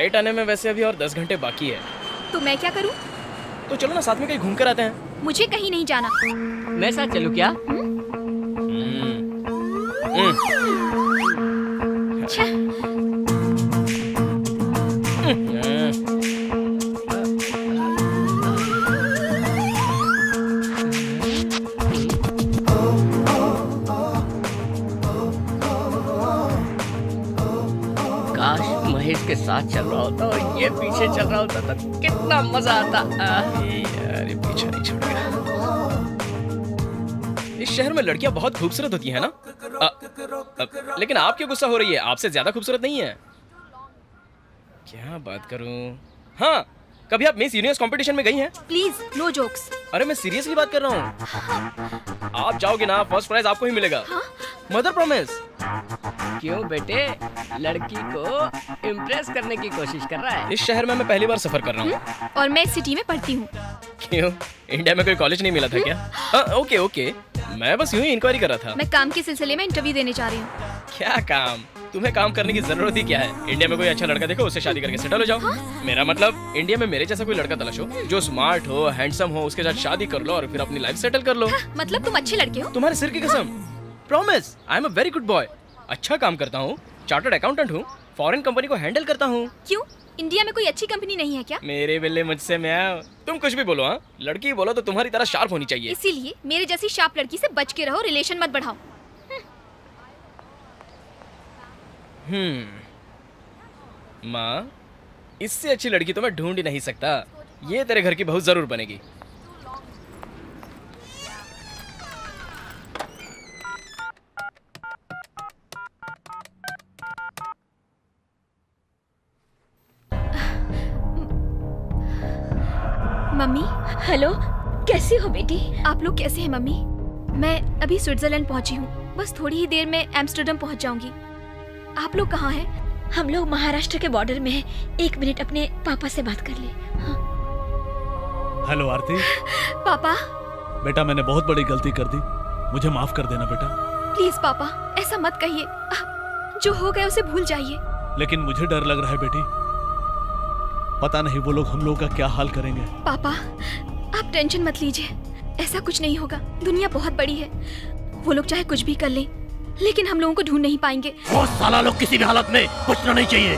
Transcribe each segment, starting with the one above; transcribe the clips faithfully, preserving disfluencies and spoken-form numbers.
Flight आने में वैसे अभी और दस घंटे बाकी है। तो मैं क्या करूं? तो चलो ना साथ में कहीं घूम कर आते हैं। मुझे कहीं नहीं जाना। मैं साथ चलूं क्या? के साथ चल रहा होता और ये पीछे चल रहा होता तो कितना मजा आता। यार ये पीछे नहीं छोड़ेगा। इस शहर में लड़कियां बहुत खूबसूरत होती हैं ना? आ, आ, लेकिन आप क्यों गुस्सा हो रही है? आपसे ज्यादा खूबसूरत नहीं है। क्या बात करूं? हाँ, कभी आप मिस यूनिवर्स कंपटीशन में गई हैं? Please no jokes. अरे मैं सीरियसली बात कर रहा हूँ। आप जाओगे ना, फर्स्ट प्राइज आपको ही मिलेगा। हाँ? Mother promise. क्यों बेटे, लड़की को इम्प्रेस करने की कोशिश कर रहा है? इस शहर में मैं पहली बार सफर कर रहा हूँ। और मैं इस सिटी में पढ़ती हूँ। क्यों, इंडिया में कोई कॉलेज नहीं मिला था क्या? आ, ओके ओके, मैं बस यूं ही इंक्वायरी कर रहा था। मैं काम के सिलसिले में इंटरव्यू देने जा रही हूँ। क्या काम? तुम्हें काम करने की जरूरत ही क्या है? इंडिया में कोई अच्छा लड़का देखो, उससे शादी करके सेटल हो जाओ। हाँ? मेरा मतलब इंडिया में मेरे जैसा कोई लड़का तलाशो जो स्मार्ट हो, हैंडसम हो, उसके साथ शादी कर लो और फिर अपनी लाइफ सेटल कर लो। हाँ, मतलब तुम अच्छे लड़के हो? तुम्हारे सिर की कसम। Promise, I am a very good boy. अच्छा काम करता हूँ, चार्टर्ड अकाउंटेंट हूँ, फॉरेन कंपनी को हैंडल करता हूँ। क्यों, इंडिया में कोई अच्छी कंपनी नहीं है क्या? मेरे बिल्ले मुझसे मैं, तुम कुछ भी बोलो। हाँ, लड़की बोलो तो तुम्हारी तरह शार्प होनी चाहिए। इसीलिए मेरे जैसी शार्प लड़की से बच के रहो, रिलेशन मत बढ़ाओ। हम्म माँ, इससे अच्छी लड़की तो मैं ढूंढ ही नहीं सकता। ये तेरे घर की बहू जरूर बनेगी। मम्मी। हेलो, कैसी हो बेटी? आप लोग कैसे हैं मम्मी? मैं अभी स्विट्जरलैंड पहुंची हूँ, बस थोड़ी ही देर में एम्स्टर्डम पहुंच जाऊंगी। आप लोग कहाँ हैं? हम लोग महाराष्ट्र के बॉर्डर में हैं। एक मिनट अपने पापा से बात कर ले। हाँ। हेलो आरती। पापा। बेटा, मैंने बहुत बड़ी गलती कर दी, मुझे माफ कर देना बेटा। प्लीज पापा, ऐसा मत कहिए। जो हो गया उसे भूल जाइए। लेकिन मुझे डर लग रहा है बेटी, पता नहीं वो लोग हम लोगों का क्या हाल करेंगे। पापा, आप टेंशन मत लीजिए, ऐसा कुछ नहीं होगा। दुनिया बहुत बड़ी है, वो लोग चाहे कुछ भी कर लें, लेकिन हम लोगों को ढूंढ नहीं पाएंगे। वो साला लोग किसी भी हालत में पूछना नहीं चाहिए।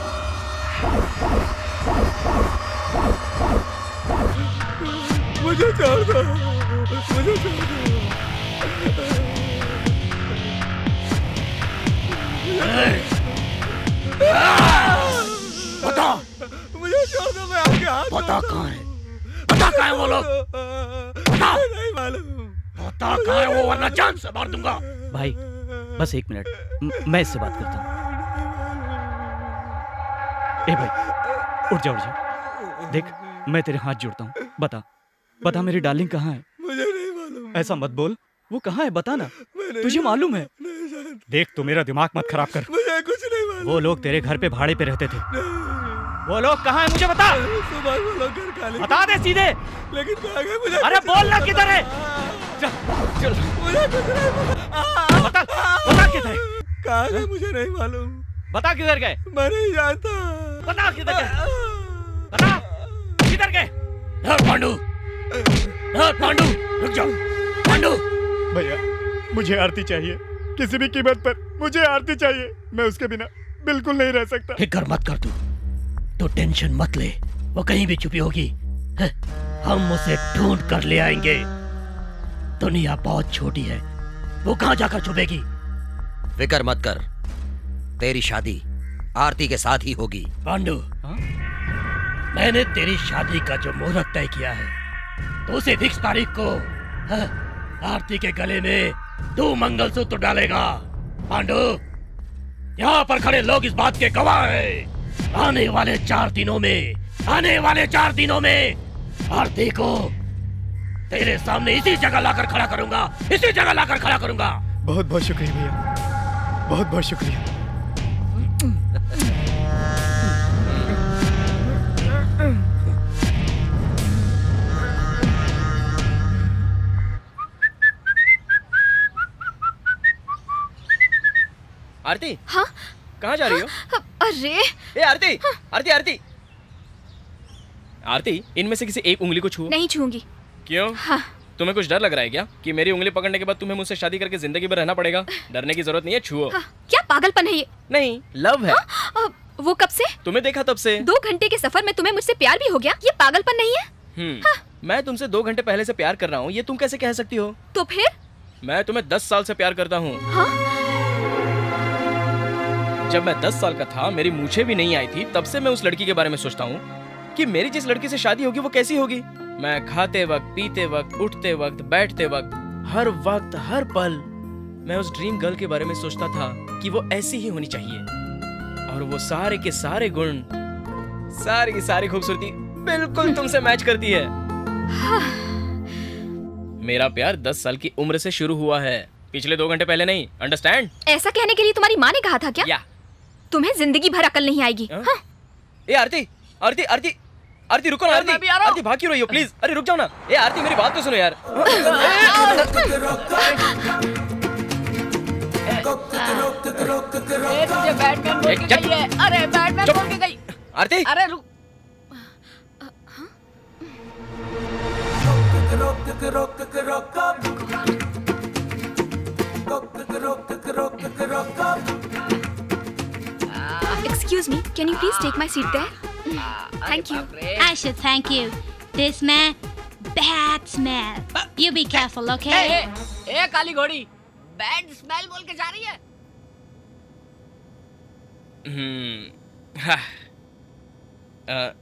मुझे छोड़ दो, मुझे छोड़ दो। बता, मुझे छोड़ दो, मैं आपके हाथ। बता कहाँ है, बता कहाँ है वो लोग, बता। नहीं मालूम। बता कहाँ है वो, वरना जान से मार दूंगा। भाई बस एक मिनट, मैं इससे बात करता हूँ। ए भाई उठ जा, उठ जा। देख, मैं तेरे हाथ जोड़ता हूँ, बता बता मेरी डार्लिंग कहाँ है? मुझे नहीं मालूम। ऐसा मत बोल, वो कहाँ है बता ना, तुझे मालूम है? देख, तू मेरा दिमाग मत खराब कर। मुझे कुछ नहीं मालूम। वो लोग तेरे घर पे भाड़े पे रहते थे। वो लोग कहाँ है मुझे बता। सुबह वो लोग घर खाली बता दे सीधे। लेकिन कहाँ गए मुझे? अरे बोल ना किधर है। चल चल, मुझे कुछ नहीं मालूम। बता बता किधर है। कहाँ गए मुझे नहीं मालूम। बता किधर गए। मैं नहीं जानता। बता किधर गए, बता किधर गए। पांडू, पांडू रुक जाओ। पांडू भैया, मुझे आरती चाहिए, किसी भी कीमत पर मुझे आरती चाहिए। मैं उसके बिना बिल्कुल नहीं रह सकता। फिक्र मत कर तू, तो टेंशन मत ले, वो कहीं भी छुपी होगी, हम उसे ढूंढ कर ले आएंगे। दुनिया बहुत छोटी है, वो कहाँ जाकर छुपेगी। फिक्र मत कर, तेरी शादी आरती के साथ ही होगी। पांडु, मैंने तेरी शादी का जो मुहूर्त तय किया है, तो उसे फिक्स तारीख को हाँ, आरती के गले में तू मंगलसूत्र डालेगा। पांडु, यहाँ पर खड़े लोग इस बात के गवाह हैं। आने वाले चार दिनों में आने वाले चार दिनों में आरती को तेरे सामने इसी जगह लाकर खड़ा करूंगा, इसी जगह लाकर खड़ा करूंगा। बहुत बहुत शुक्रिया भैया, बहुत बहुत शुक्रिया। आरती। हाँ? कहाँ जा रही हो? अरे ए आरती, आरती आरती आरती, इनमें से किसी एक उंगली को छुओ। नहीं छूंगी। क्यों? हाँ। तुम्हें कुछ डर लग रहा है क्या कि मेरी उंगली पकड़ने के बाद तुम्हें मुझसे शादी करके जिंदगी भर रहना पड़ेगा? डरने की जरूरत नहीं है, छुओ। हाँ, क्या पागलपन है ये? नहीं, लव है। हाँ, वो कब से? तुम्हें देखा तब से। दो घंटे के सफर में तुम्हें मुझसे प्यार भी हो गया? ये पागलपन नहीं है? हम्म, हाँ। मैं तुमसे दो घंटे पहले से प्यार कर रहा हूँ, ये तुम कैसे कह सकती हो? तो फिर? मैं तुम्हें दस साल से प्यार करता हूँ। हाँ? जब मैं दस साल का था, मेरी मूछें भी नहीं आई थी, तब से मैं उस लड़की के बारे में सोचता हूँ कि मेरी जिस लड़की से शादी होगी वो कैसी होगी। मैं खाते वक्त, पीते वक्त, उठते वक्त, बैठते वक्त, हर वक्त, हर पल मैं उस ड्रीम गर्ल के बारे में सोचता था कि वो ऐसी ही होनी चाहिए, और वो सारे के सारे गुण, सारी की सारी खूबसूरती बिल्कुल तुमसे मैच करती है। मेरा प्यार दस साल की उम्र से शुरू हुआ है, पिछले दो घंटे पहले नहीं। अंडरस्टैंड? ऐसा कहने के लिए तुम्हारी माँ ने कहा था क्या? या। तुम्हें जिंदगी भर अकल नहीं आएगी। हाँ? ए आरती, आरती, आरती, आरती रुको ना। आरती, आरती भाग क्यों रही हो? प्लीज, अरे रुक जाओ ना। ए आरती, मेरी बात तो सुनो यार। तुझे बैटमैन बोल के गई है। अरे बैटमैन बोल के गई। आरती, अरे रुक। Excuse me, can you please take my seat there? Thank you. I should thank you. This man, bad smell. You be careful, okay? ए, ए, ए काली घोड़ी, बैड स्मेल बोल के जा रही है। हम्म, हाँ, अ,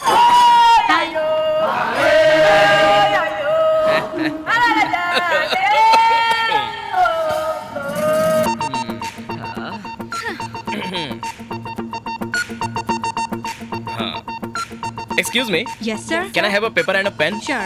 Excuse me. Yes, sir. Can I have a paper and a pen? Sure.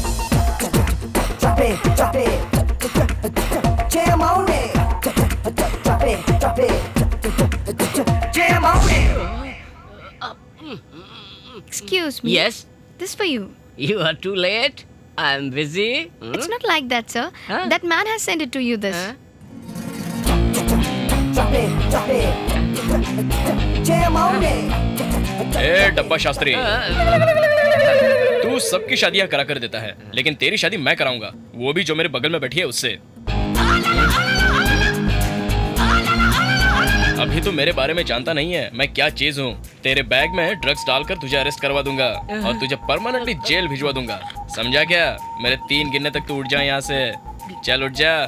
Drop it, drop it, jam on it. Drop it, drop it, jam on it. Excuse me. Yes. This for you. You are too late. I am busy. Hmm? It's not like that, sir. Huh? That man has sent it to you. This. Huh? Drop it, drop it, jam on it. ए डब्बा शास्त्री, तू सबकी शादियां करा कर देता है, लेकिन तेरी शादी मैं कराऊंगा, वो भी जो मेरे बगल में बैठी है उससे। अभी तो मेरे बारे में जानता नहीं है मैं क्या चीज हूँ। तेरे बैग में ड्रग्स डालकर तुझे अरेस्ट करवा दूंगा और तुझे परमानेंटली जेल भिजवा दूंगा, समझा क्या? मेरे तीन गिनने तक तू उठ जा यहाँ से। चल उठ जा।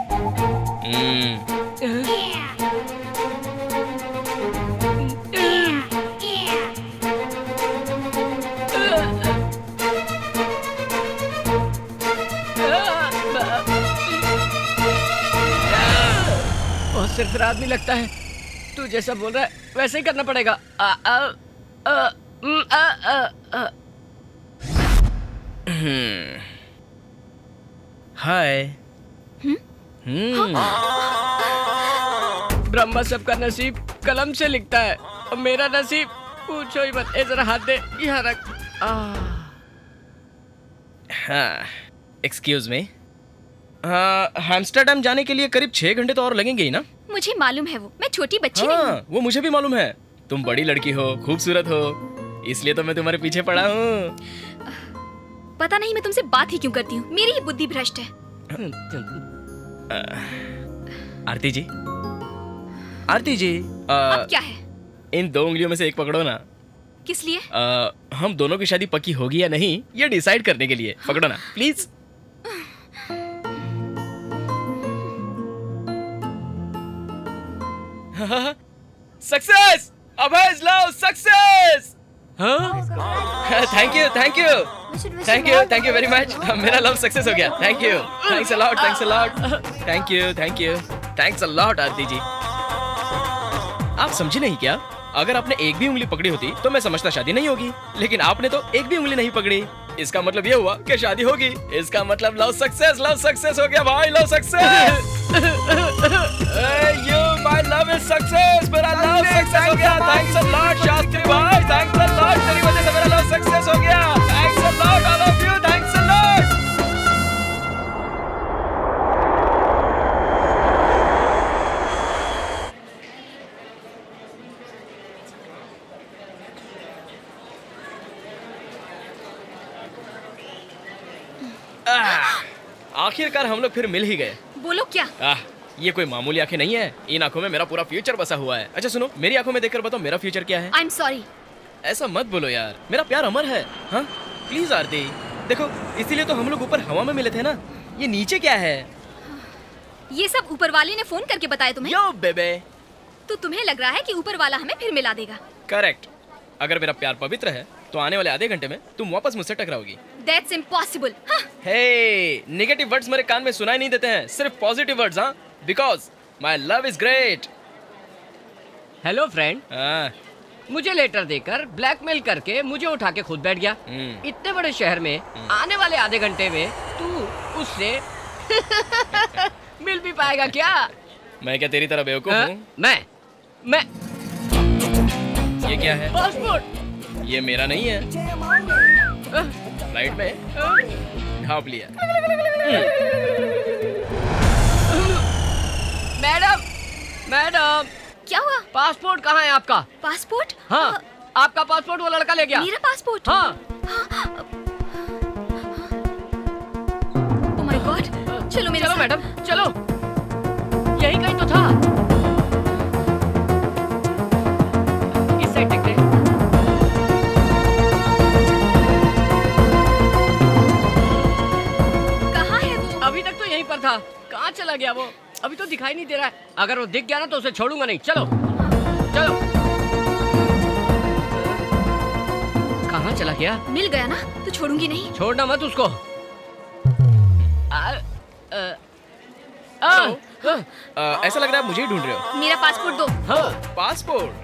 बहुत सिरफिरा आदमी लगता है। तू जैसा बोल रहा है वैसे ही करना पड़ेगा। आ, आ, आ, आ, आ, आ, आ। हाय। ब्रह्मा सबका नसीब कलम से लिखता है और मेरा नसीब पूछो ही मत। ए जरा हाथ दे, यहाँ रख। हाँ, एक्सक्यूज मी। एम्स्टर्डम जाने के लिए करीब छह घंटे तो और लगेंगे ही ना? मुझे मालूम है, वो मैं छोटी बच्ची हाँ, नहीं हूँ। वो मुझे भी मालूम है। तुम बड़ी लड़की हो, खूबसूरत हो, इसलिए तो मैं तुम्हारे पीछे पड़ा हूँ। पता नहीं मैं तुमसे बात ही क्यों करती हूँ, मेरी ही बुद्धि भ्रष्ट है। आरती जी, आरती जी, आ, अब क्या है? इन दो उंगलियों में से एक पकड़ो ना। किस लिए? आ, हम दोनों की शादी पक्की होगी या नहीं ये डिसाइड करने के लिए। पकड़ो ना please. Success! Abhay's love success! Thank you, thank you, thank you, thank you very much. मेरा लव सक्सेस हो गया। Thank you, thanks a lot, thanks a lot, thank you, thank you, thanks a lot Aarti ji. आप समझे नहीं क्या? अगर आपने एक भी उंगली पकड़ी होती तो मैं समझता शादी नहीं होगी, लेकिन आपने तो एक भी उंगली नहीं पकड़ी। इसका मतलब ये हुआ कि शादी होगी। इसका मतलब लव सक्सेस, लव सक्सेस हो गया भाई, love success. You, my love is success, मेरा लव सक्सेस हो गया। Thanks a lot शास्त्री भाई, thanks a lot, तेरी वजह से मेरा लव सक्सेस हो गया। Thanks a lot all of you, thanks a lot। आखिरकार हम लोग फिर मिल ही गए। बोलो क्या? आह, ये कोई मामूली आंखें नहीं है, इन आंखों में मेरा पूरा फ्यूचर बसा हुआ है। अच्छा सुनो, मेरी आंखों में देखकर बताओ मेरा फ्यूचर क्या है? I am sorry. ऐसा मत बोलो यार, मेरा प्यार अमर है। हाँ प्लीज आरती, देखो इसीलिए तो हम लोग ऊपर हवा में मिले थे ना। ये नीचे क्या है? ये सब ऊपर वाले ने फोन करके बताया तुम्हें? यो बेबे। तो तुम्हें लग रहा है कि ऊपर वाला हमें फिर मिला देगा? करेक्ट। अगर मेरा प्यार पवित्र है तो आने वाले आधे घंटे में तुम वापस मुझसे टकराओगी। That's impossible. हाँ? हे, नेगेटिव वर्ड्स मेरे कान में सुनाई नहीं देते हैं, सिर्फ पॉजिटिव वर्ड्स। हाँ, because my love is great. Hello friend. हाँ। मुझे लेटर देकर ब्लैकमेल करके मुझे उठा के खुद बैठ गया। इतने बड़े शहर में आने वाले आधे घंटे में तू उससे मिल भी पाएगा क्या? मैं क्या तेरी तरह बेवकूफ हूँ? मैं मैं ये क्या है? पासपोर्ट। ये मेरा नहीं है। फ्लाइट में ढाप लिया। मैडम मैडम क्या हुआ? पासपोर्ट कहाँ है आपका? पासपोर्ट? हाँ, आपका पासपोर्ट वो लड़का ले गया। मेरा पासपोर्ट? हाँ। ओह माय गॉड, चलो मेरे चलो साथ। मैडम चलो, यही कहीं तो था। इस साइड देखते हैं। कहाँ है वो? अभी तक तो यहीं पर था, कहाँ चला गया वो? अभी तो दिखाई नहीं दे रहा है। अगर वो दिख गया ना तो उसे छोड़ूंगा नहीं। चलो चलो। कहाँ चला गया? मिल गया ना तो छोड़ूंगी नहीं। छोड़ना मत उसको। आ, आ, आ, आ, ऐसा लग रहा है मुझे ही ढूंढ रहे हो। मेरा पासपोर्ट दो। हाँ। पासपोर्ट?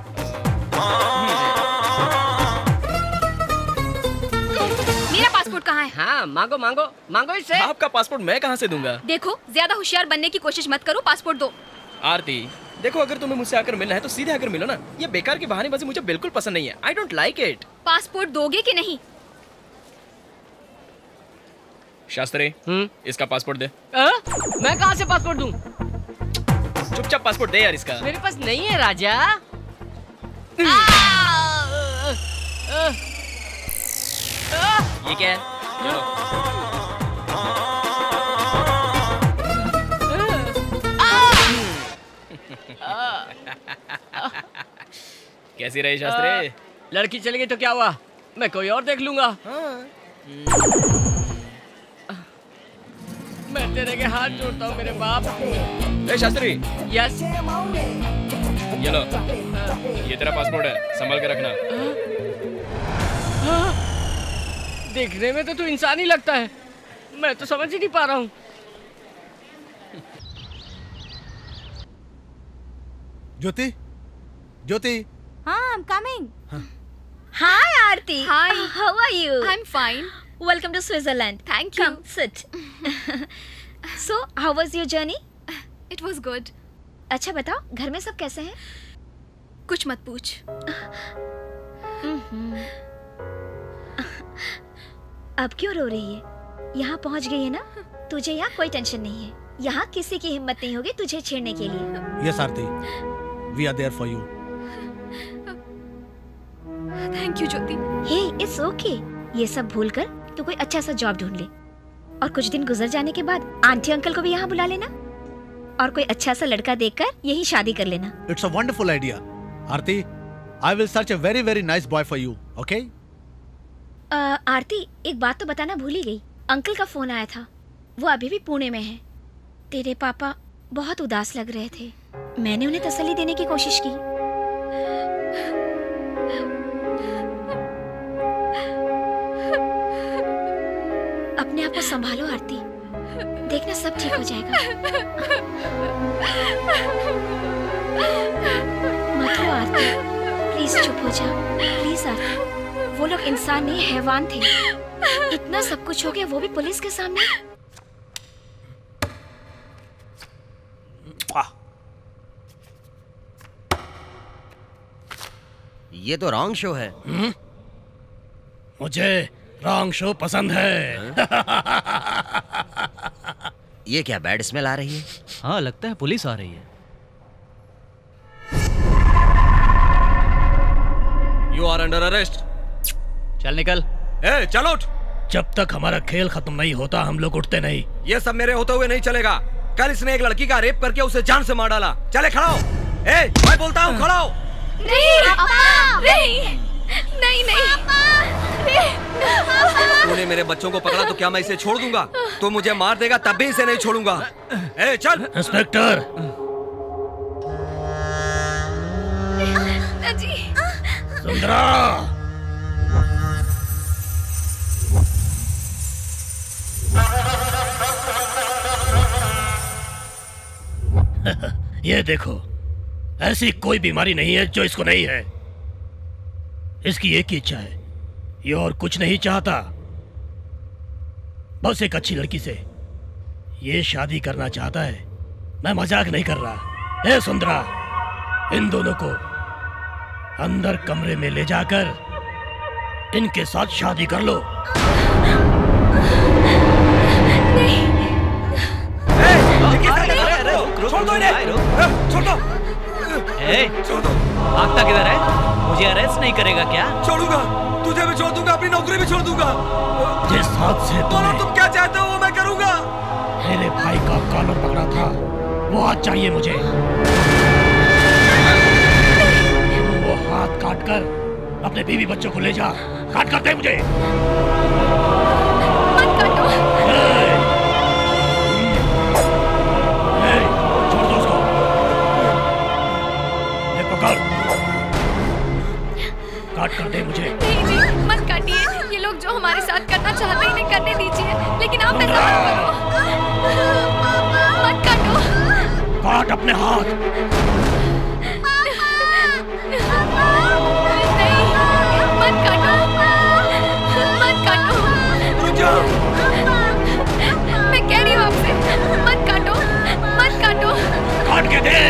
मेरा पासपोर्ट कहाँ है? हाँ, मांगो मांगो मांगो इससे। आपका पासपोर्ट मैं कहाँ से दूंगा? देखो, ज्यादा होशियार बनने की कोशिश मत करो, पासपोर्ट दो। आरती देखो, अगर तुम्हें मुझसे आकर मिलना है तो सीधे आकर मिलो ना। ये बेकार की बहानेबाजी मुझे बिल्कुल पसंद नहीं है। I don't like it. Passport दोगे कि नहीं? शास्त्री, इसका पासपोर्ट दे। आ? मैं कहाँ से पासपोर्ट दूं? चुपचाप पासपोर्ट दे यार इसका। मेरे पास नहीं है राजा। ये क्या है? कैसी रही शास्त्री? लड़की चली गई तो क्या हुआ? मैं कोई और देख लूंगा। मैं तेरे के हाथ जोड़ता हूँ मेरे बाप। ए शास्त्री। यस। ये लो, ये तेरा पासपोर्ट है, संभाल के रखना। देखने में तो तू इंसान ही लगता है, मैं तो समझ ही नहीं पा रहा हूँ। ज्योति, ज्योति। हाँ, I'm coming. Hi, Aarti. Hi. Uh, how are you? I'm fine. Welcome to Switzerland. Thank you. Come, sit. So, how was your journey? It was good. अच्छा बताओ, घर में सब कैसे हैं? कुछ मत पूछ। अब क्यों रो रही है? यहाँ पहुँच गई है ना? तुझे यहाँ कोई टेंशन नहीं है। यहाँ किसी की हिम्मत नहीं होगी तुझे छेड़ने के लिए। Yes, Aarti. We are there for you. Thank you Jyoti. Hey, it's okay. ये सब भूलकर तू कोई अच्छा सा जॉब ढूंढ ले और कुछ दिन गुजर जाने के बाद आंटी अंकल को भी यहाँ बुला लेना और कोई अच्छा सा लड़का देखकर यही शादी कर लेना। It's a wonderful idea. Aarti, I will search a very very nice boy for you. Okay? uh, आरती, एक बात तो बताना भूल ही गई। अंकल का फोन आया था, वो अभी भी पुणे में है। तेरे पापा बहुत उदास लग रहे थे। मैंने उन्हें तसल्ली देने की कोशिश की। अपने आप को संभालो आरती, देखना सब ठीक हो जाएगा। मत रो आरती, प्लीज चुप हो जा। प्लीज आरती, वो लोग इंसान नहीं हैवान थे। इतना सब कुछ हो गया, वो भी पुलिस के सामने। ये तो रॉन्ग शो है। हुँ? मुझे रॉन्ग शो पसंद है। ये क्या बैड स्मेल आ रही है? हाँ, लगता है पुलिस आ रही है। You are under arrest. चल निकल। ए, चल उठ। जब तक हमारा खेल खत्म नहीं होता हम लोग उठते नहीं। ये सब मेरे होते हुए नहीं चलेगा। कल इसने एक लड़की का रेप करके उसे जान से मार डाला। चले खड़ा हो। ए, मैं बोलता हूँ खड़ा हो। नहीं पापा, नहीं नहीं नहीं तूने मेरे बच्चों को पकड़ा तो क्या मैं इसे छोड़ दूंगा? तू मुझे मार देगा तब भी इसे नहीं छोड़ूंगा। ए, चल। इंस्पेक्टर। जी। सुंदरा। ये देखो, ऐसी कोई बीमारी नहीं है जो इसको नहीं है। इसकी एक ही इच्छा है, ये और कुछ नहीं चाहता, बस एक अच्छी लड़की से ये शादी करना चाहता है। मैं मजाक नहीं कर रहा। ए सुंदरा, इन दोनों को अंदर कमरे में ले जाकर इनके साथ शादी कर लो। छोड़ दो इन्हें। छोड़ दो। ए, छोड़ दो। भागता किधर है? मुझे अरेस्ट नहीं करेगा क्या? छोड़ूंगा, तुझे भी छोड़ दूंगा, अपनी नौकरी भी छोड़ दूंगा। जिस हाथ से बोलो तुम क्या चाहते हो वो मैं करूंगा। मेरे भाई का कॉलर पकड़ा था, वो हाथ चाहिए मुझे। वो हाथ काट कर अपने बीवी बच्चों को ले जा। काट कर दे मुझे। मत काटो। छोड़ दो उसको। ले पकड़। काट कर दे मुझे। नहीं जी, मत काटिए। ये लोग जो हमारे साथ करना चाहते हैं इन्हें करने दीजिए, लेकिन आप ऐसा मत करो। मत काटो। काट अपने हाथ। नहीं, मत काटो, मत काटो। रुक जाओ। मैं कह रही हूँ आपसे, मत काटो, मत काटो। काट के दे।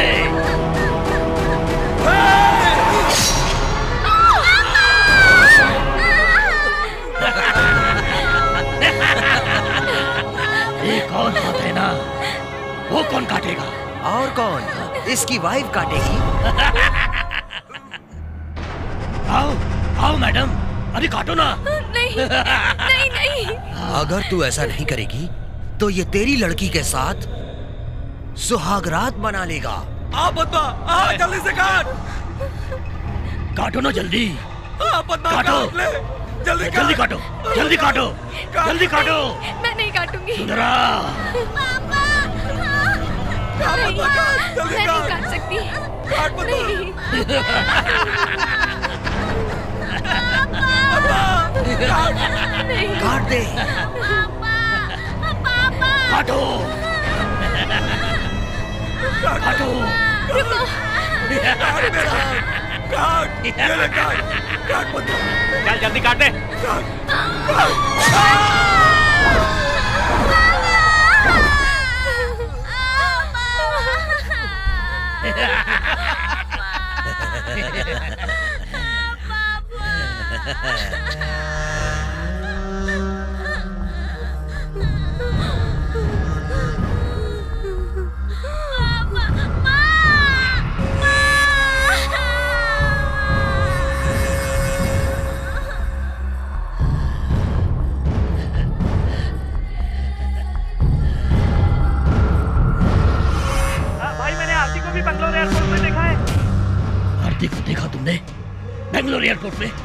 एक और हाथ है ना, वो कौन काटेगा? और कौन? इसकी वाइफ काटेगी। आओ, आओ मैडम, अरे काटो ना। नहीं, नहीं, नहीं। अगर तू ऐसा नहीं करेगी तो ये तेरी लड़की के साथ सुहागरात मना लेगा। आ पद्मा, आ जल्दी से काट। काटो ना जल्दी। आ पद्मा, काटो। काट ले। जल्दी जल्दी काटो, जल्दी काटो, जल्दी काटो। मैं नहीं काटूंगी। सुंदरा। नहीं, मैं नहीं काट सकती। नहीं। काट दे। काटो। काटो। रुको। काट, ये ले काट, काट मत। चल जल्दी काट दे। बेंगलोर एयरपोर्ट में देखा है। आरती को देखा तुमने बेंगलोर एयरपोर्ट में?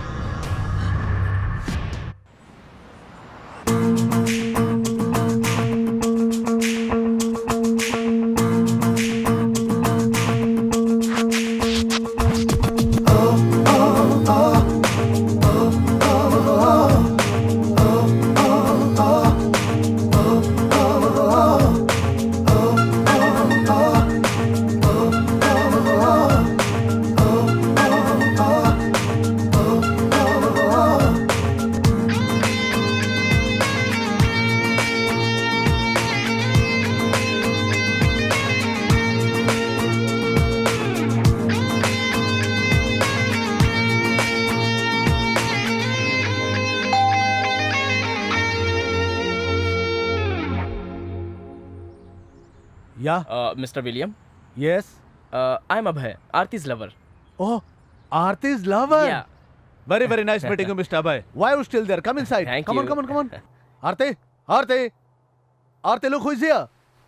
Yeah. Mister William. Yes. Uh, I'm Abhay, Arti's lover. Oh, Arti's lover. Yeah. Very very nice meeting you, Mister Abhay. Why are you still there? Come inside. Thank come you. on, come on, come on. Aarti, Aarti, Aarti, look who is here.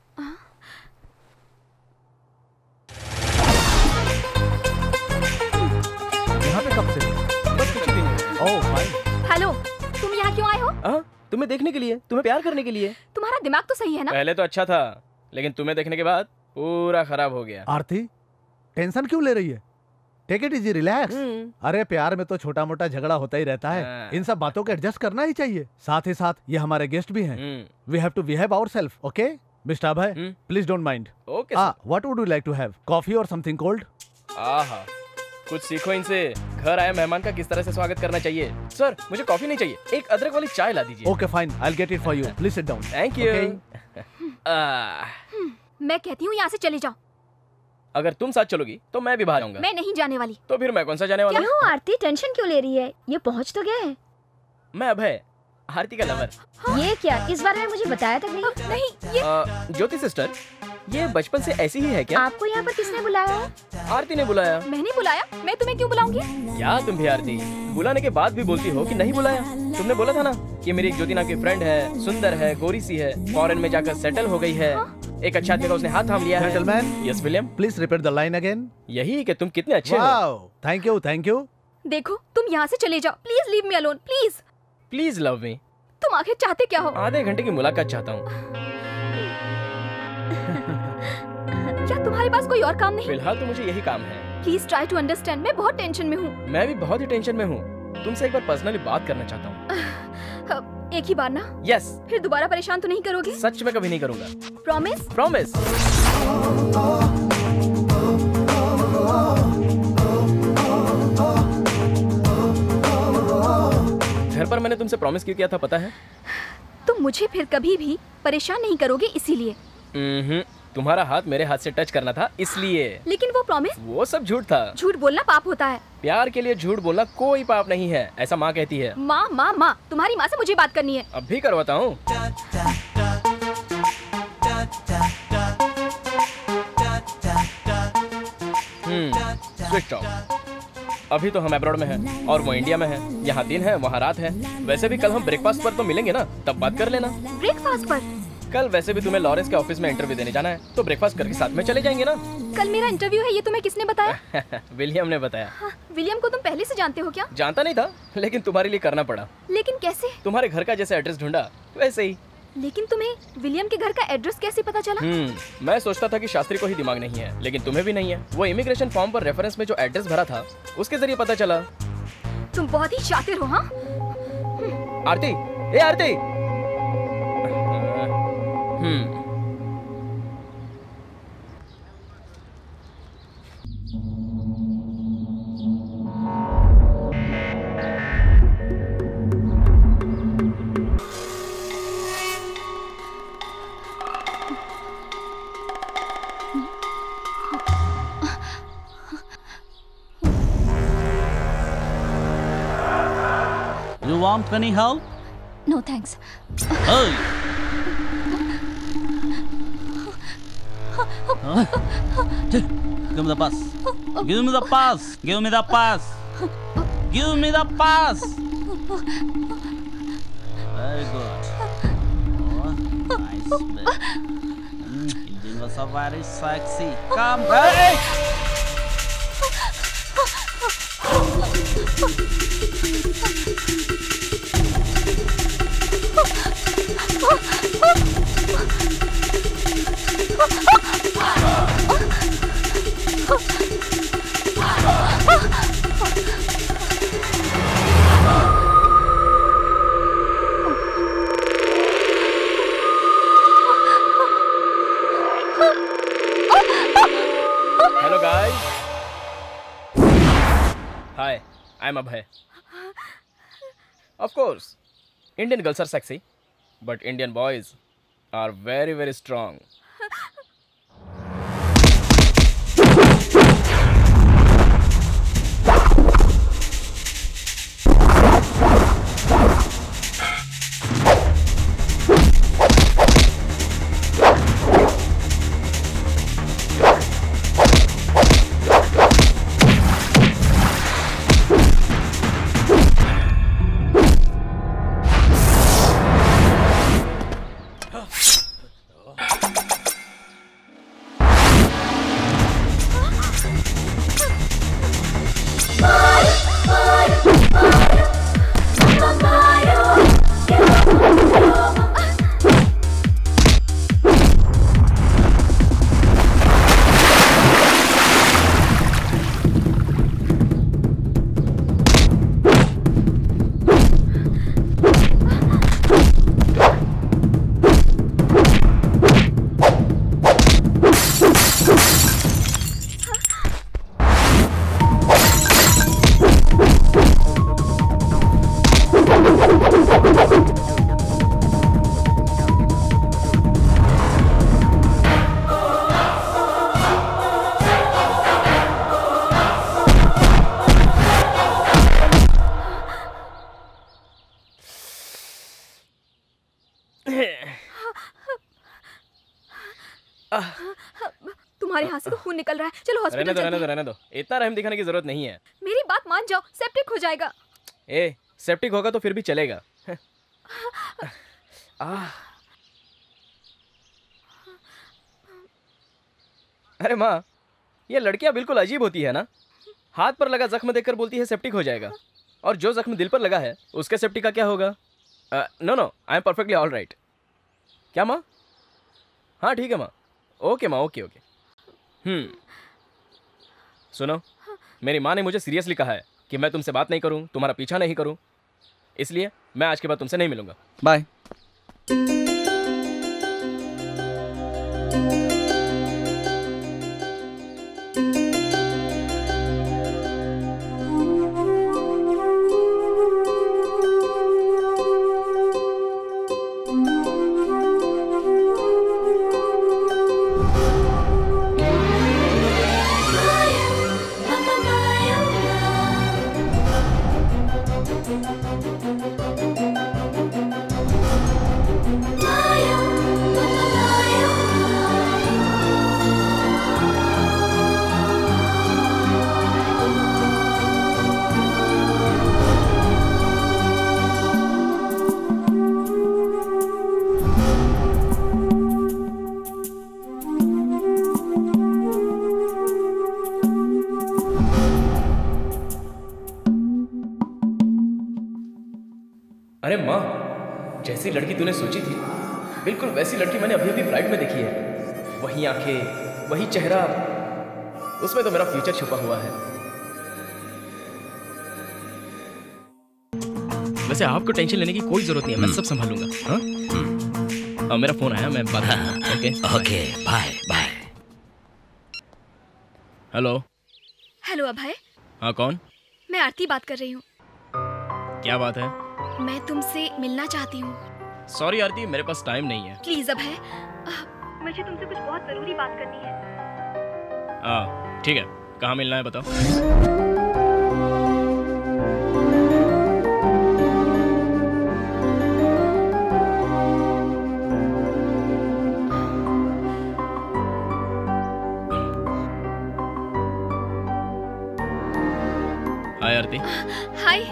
यहाँ पे कब से? बस कुछ भी नहीं। Oh, fine. Hello, तुम यहाँ क्यों आए हो? हाँ, तुम्हें देखने के लिए, तुम्हें प्यार करने के लिए। तुम्हारा दिमाग तो सही है ना? पहले तो अच्छा था, लेकिन तुम्हें देखने के बाद पूरा खराब हो गया। आरती, टेंशन क्यों ले रही है? Take it easy, relax. अरे प्यार में तो छोटा मोटा झगड़ा होता ही रहता है, इन सब बातों को एडजस्ट करना ही चाहिए। साथ ही साथ ये हमारे गेस्ट भी हैं। We have to behave ourself, okay? Mister Abhay, please don't mind. Okay. Ah, what would you like to have? Coffee or something cold? आहा, कुछ सीखो इनसे। घर आए मेहमान का किस तरह से स्वागत करना चाहिए। सर, मुझे कॉफी नहीं चाहिए, एक अदरक वाली चाय ला दीजिए। Okay, fine. I'll get it for you. Please sit down. Thank you. मैं कहती हूँ यहाँ से चले जाओ। अगर तुम साथ चलोगी तो मैं भी बाहर आऊंगा। मैं नहीं जाने वाली। तो फिर मैं कौन सा जाने वाला क्या हूँ? हो आरती, टेंशन क्यों ले रही है? ये पहुंच तो गए हैं। मैं अभय, आरती का लवर। ये क्या, इस बारे में मुझे बताया तक नहीं? नहीं, ये अ, ज्योति सिस्टर, ये बचपन से ऐसी ही है क्या? आपको यहाँ पर किसने बुलाया है? आरती ने बुलाया। मैंने बुलाया? मैं तुम्हें क्यों बुलाऊंगी? क्या तुम भी आरती, बुलाने के बाद भी बोलती हो कि नहीं बुलाया। तुमने बोला था ना कि मेरी एक ज्योति नाम की फ्रेंड है, सुंदर है, गोरी सी है, फॉरेन में जाकर सेटल हो गई है। एक अच्छा आदमी का उसने हाथ थाम लिया है। Gentlemen, yes William, please repeat the line again. यही कि तुम कितने अच्छे हो। Wow, thank you, thank you. देखो, तुम यहाँ से चले जाओ। Please leave me alone, please. Please love me. तुम आखिर चाहते क्या हो? आधे घंटे की मुलाकात चाहता हूँ। क्या तुम्हारे पास कोई और काम नहीं? फिलहाल तो मुझे यही काम है। प्लीज ट्राई टू अंडरस्टैंड, मैं बहुत टेंशन में हूँ। मैं भी बहुत ही टेंशन में हूँ। तुमसे एक बार पर्सनली बात करना चाहता हूँ। एक ही बार ना? यस। फिर दोबारा परेशान तो नहीं करोगे? सच में कभी नहीं करूँगा। प्रॉमिस? प्रॉमिस। घर पर मैंने तुमसे प्रॉमिस क्यों किया था पता है? तुम मुझे फिर कभी भी परेशान नहीं करोगे इसीलिए। हम्म, तुम्हारा हाथ मेरे हाथ से टच करना था इसलिए। लेकिन वो प्रॉमिस? वो सब झूठ था। झूठ बोलना पाप होता है। प्यार के लिए झूठ बोलना कोई पाप नहीं है, ऐसा माँ कहती है। माँ माँ माँ, तुम्हारी माँ से मुझे बात करनी है। अब भी करवाता हूँ। Hmm, switch off. अभी तो हम अब्रॉड में हैं और वो इंडिया में है। यहाँ दिन है, वहाँ रात है। वैसे भी कल हम ब्रेकफास्ट पर तो मिलेंगे ना, तब बात कर लेना। ब्रेकफास्ट पर? कल वैसे भी तुम्हें लॉरेंस के ऑफिस में इंटरव्यू देने जाना है, तो ब्रेकफास्ट करके साथ में चले जाएंगे ना। कल मेरा इंटरव्यू है, ये तुम्हें किसने बताया? विलियम ने बताया। हाँ, विलियम को तुम पहले से जानते हो क्या? जानता नहीं था, लेकिन तुम्हारे लिए करना पड़ा। लेकिन कैसे? तुम्हारे घर का जैसे एड्रेस ढूंढा वैसे ही। लेकिन तुम्हें विलियम के घर का एड्रेस कैसे पता चला? हम्म, मैं सोचता था कि शास्त्री को ही दिमाग नहीं है, लेकिन तुम्हें भी नहीं है। वो इमिग्रेशन फॉर्म पर रेफरेंस में जो एड्रेस भरा था, उसके जरिए पता चला। तुम बहुत ही शातिर हो। हाँ आरती, ए आरती। हम्म, You want any help? No thanks. Hey! Give me the pass. Give me the pass. Give me the pass. Give me the pass. Very good. Oh, nice man. Mm, Indian was so very sexy. Come, hey! Hello guys. Hi, I'm Abhay. Of course, Indian girls are sexy, but Indian boys are very very strong. तुम्हारे हाथ से तो खून निकल रहा है, चलो hospital रहने दो, रहने चलते दो, रहने दो। इतना रहम दिखाने की जरूरत नहीं है। हैं। मेरी बात मान जाओ, सेप्टिक हो जाएगा। ए, सेप्टिक होगा तो फिर भी चलेगा। आ, अरे माँ, ये लड़कियां बिल्कुल अजीब होती है ना। हाथ पर लगा जख्म देखकर बोलती है सेप्टिक हो जाएगा, और जो जख्म दिल पर लगा है उसके सेप्टिक का क्या होगा? No no, I am perfectly all right. क्या माँ? हाँ ठीक है माँ। ओके माँ, ओके ओके। हम्म सुनो, मेरी माँ ने मुझे सीरियसली कहा है कि मैं तुमसे बात नहीं करूँ, तुम्हारा पीछा नहीं करूँ, इसलिए मैं आज के बाद तुमसे नहीं मिलूंगा। बाय। अरे माँ, जैसी लड़की तूने सोची थी बिल्कुल वैसी लड़की मैंने अभी अभी फ्लाइट में देखी है। वही आंखें, वही चेहरा, उसमें तो मेरा फ्यूचर छुपा हुआ है। वैसे आपको टेंशन लेने की कोई जरूरत नहीं है, मैं सब संभालूंगा। हाँ? अब मेरा फोन आया, मैं बात करूंगा। Okay okay, bye bye. Hello. Hello Abhay. हाँ कौन? मैं आरती बात कर रही हूँ। क्या बात है? मैं तुमसे मिलना चाहती हूँ। सॉरी आरती, मेरे पास टाइम नहीं है। प्लीज अभय, मुझे तुमसे कुछ बहुत जरूरी बात करनी है। हाँ ठीक है, कहाँ मिलना है बताओ। हाय आरती। हाय।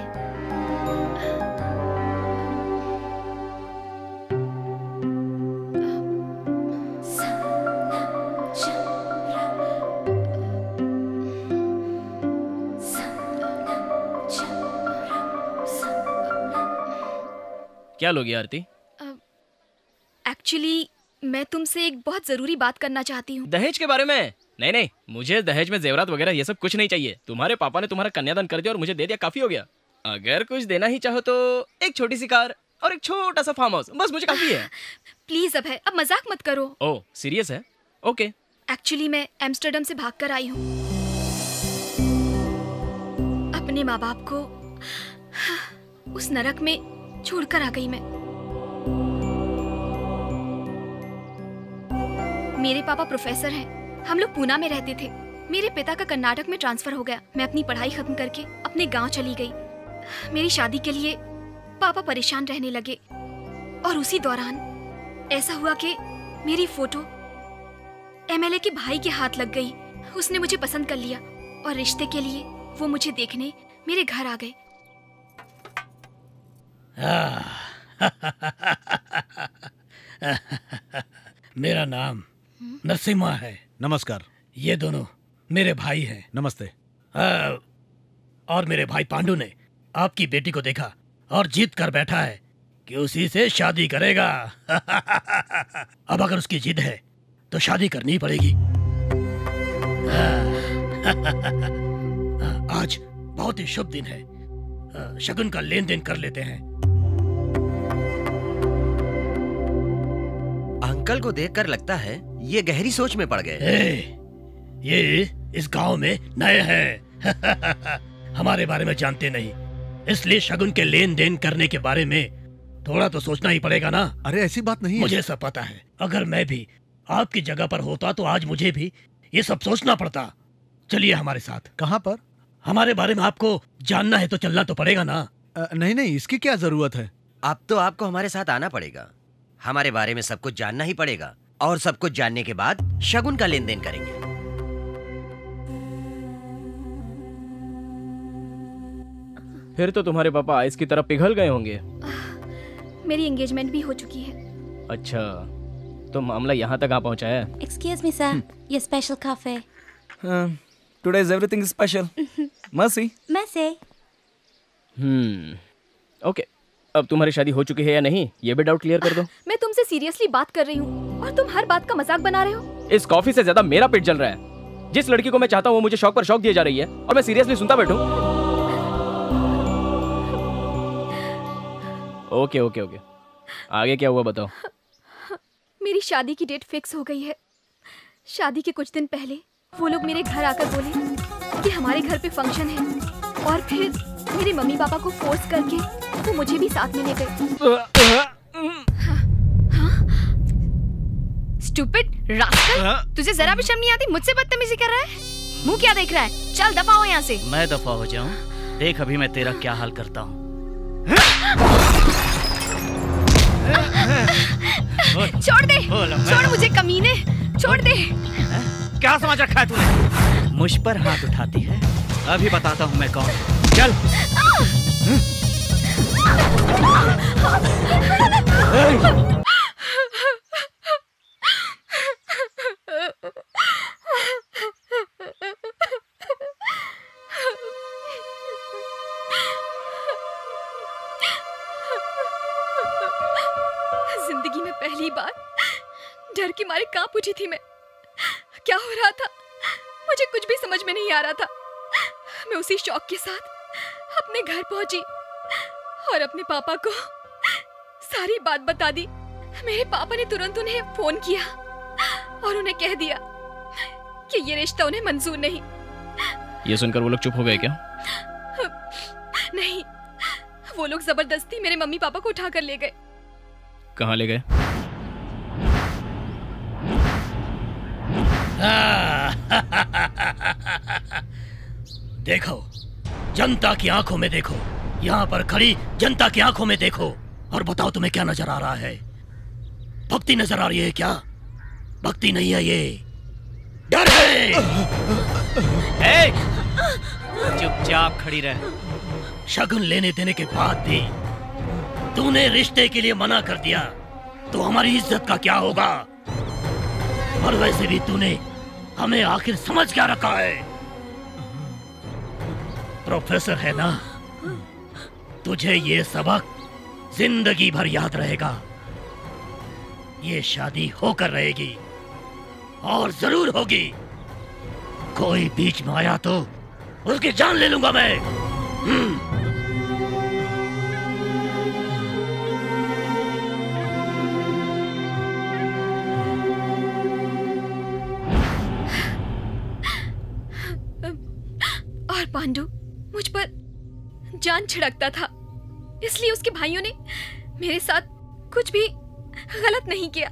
क्या लोगी आरती? एक्चुअली मैं तुमसे एक बहुत जरूरी बात करना चाहती हूँ। दहेज के बारे में? नहीं नहीं, मुझे दहेज में जेवरात वगैरह ये सब कुछ नहीं चाहिए। तुम्हारे पापा ने तुम्हारा कन्यादान कर दिया और मुझे दे दिया, काफी हो गया। अगर कुछ देना ही चाहो तो एक छोटी सी कार और एक छोटा सा फार्म हाउस, बस मुझे काफी है। प्लीज अभय, अब मजाक मत करो। ओह सीरियस है? ओके। एक्चुअली मैं एम्स्टर्डम से भाग कर आई हूँ। अपने माँ बाप को उस नरक में छोड़कर आ गई मैं। मेरे पापा प्रोफेसर हैं। हम लोग पूना में रहते थे। मेरे पिता का कर्नाटक में ट्रांसफर हो गया। मैं अपनी पढ़ाई खत्म करके अपने गांव चली गई। मेरी शादी के लिए पापा परेशान रहने लगे और उसी दौरान ऐसा हुआ कि मेरी फोटो एमएलए के भाई के हाथ लग गई। उसने मुझे पसंद कर लिया और रिश्ते के लिए वो मुझे देखने मेरे घर आ गए। मेरा नाम नरसिम्हा है। नमस्कार। ये दोनों मेरे भाई हैं। नमस्ते। आ, और मेरे भाई पांडु ने आपकी बेटी को देखा और जीत कर बैठा है कि उसी से शादी करेगा। अब अगर उसकी जिद है तो शादी करनी पड़ेगी। आज बहुत ही शुभ दिन है, शगुन का लेन देन कर लेते हैं। अंकल को देखकर लगता है ये गहरी सोच में पड़ गए। ये इस गांव में नए हैं। हमारे बारे में जानते नहीं। इसलिए शगुन के लेन देन करने के बारे में थोड़ा तो सोचना ही पड़ेगा ना। अरे ऐसी बात नहीं है। मुझे सब पता है। अगर मैं भी आपकी जगह पर होता तो आज मुझे भी ये सब सोचना पड़ता। चलिए हमारे साथ। कहाँ पर? हमारे बारे में आपको जानना है तो चलना तो पड़ेगा ना। आ, नहीं नहीं, इसकी क्या जरूरत है? अब तो आपको हमारे साथ आना पड़ेगा। हमारे बारे में सब कुछ जानना ही पड़ेगा और सब कुछ जानने के बाद शगुन का लेन देन करेंगे। फिर तो तुम्हारे पापा आइस की तरह पिघल गए होंगे। मेरी एंगेजमेंट भी हो चुकी है। अच्छा, तो मामला यहाँ तक आ पहुँचा है। Excuse me, sir. Your special coffee. Uh, today is everything special. Mercy. Mercy. Hmm, okay. अब तुम्हारी शादी हो चुकी है या नहीं, ये भी डाउट क्लियर कर दो। मैं तुमसे सीरियसली बात कर रही हूँ और तुम हर बात का मजाक बना रहे हो। इस कॉफी से ज्यादा मेरा पेट जल रहा है। जिस लड़की को मैं चाहता हूँ वो मुझे शौक पर शौक दिए जा रही है और मैं सीरियसली सुनता बैठूं। ओके ओके ओके, आगे क्या हुआ बताओ। मेरी शादी की डेट फिक्स हो गई है। शादी के कुछ दिन पहले वो लोग मेरे घर आकर बोले कि हमारे घर पे फंक्शन है और फिर मेरे मम्मी पापा को फोर्स करके वो मुझे भी साथ में ले गए। स्टूपिड रास्कल, तुझे जरा भी शर्म नहीं आती? मुझसे बदतमीजी कर रहा है? मुंह क्या देख रहा है? चल दफा हो यहाँ से। मैं दफा हो जाऊं? देख अभी मैं तेरा क्या हाल करता हूँ। छोड़ दे, छोड़ मुझे कमीने, छोड़ दे। क्या समझ रखा है तूने? मुझ पर हाथ उठाती है? अभी बताता हूँ मैं कौन हूँ। चल। जिंदगी में पहली बार डर के मारे कांप उठी थी मैं। क्या हो रहा था मुझे कुछ भी समझ में नहीं आ रहा था। मैं उसी शौक के साथ अपने घर पहुंची और अपने पापा को सारी बात बता दी। मेरे पापा ने तुरंत उन्हें फोन किया और उन्हें कह दिया कि ये रिश्ता उन्हें मंजूर नहीं। ये सुनकर वो लोग चुप हो गए क्या? नहीं, वो लोग जबरदस्ती मेरे मम्मी पापा को उठा कर ले गए। कहाँ ले गए? देखो, जनता की आंखों में देखो, यहाँ पर खड़ी जनता की आंखों में देखो और बताओ तुम्हें क्या नजर आ रहा है? भक्ति नजर आ रही है क्या? भक्ति नहीं है, ये डर है। चुपचाप खड़ी रह। शगुन लेने देने के बाद भी तूने रिश्ते के लिए मना कर दिया तो हमारी इज्जत का क्या होगा? और वैसे भी तूने हमें आखिर समझ क्या रखा है? प्रोफेसर है ना, तुझे ये सबक जिंदगी भर याद रहेगा। ये शादी होकर रहेगी और जरूर होगी। कोई बीच में आया तो उसकी जान ले लूंगा मैं। और पांडु मुझ पर जान छिड़कता था, इसलिए उसके भाइयों ने मेरे साथ कुछ भी गलत नहीं किया।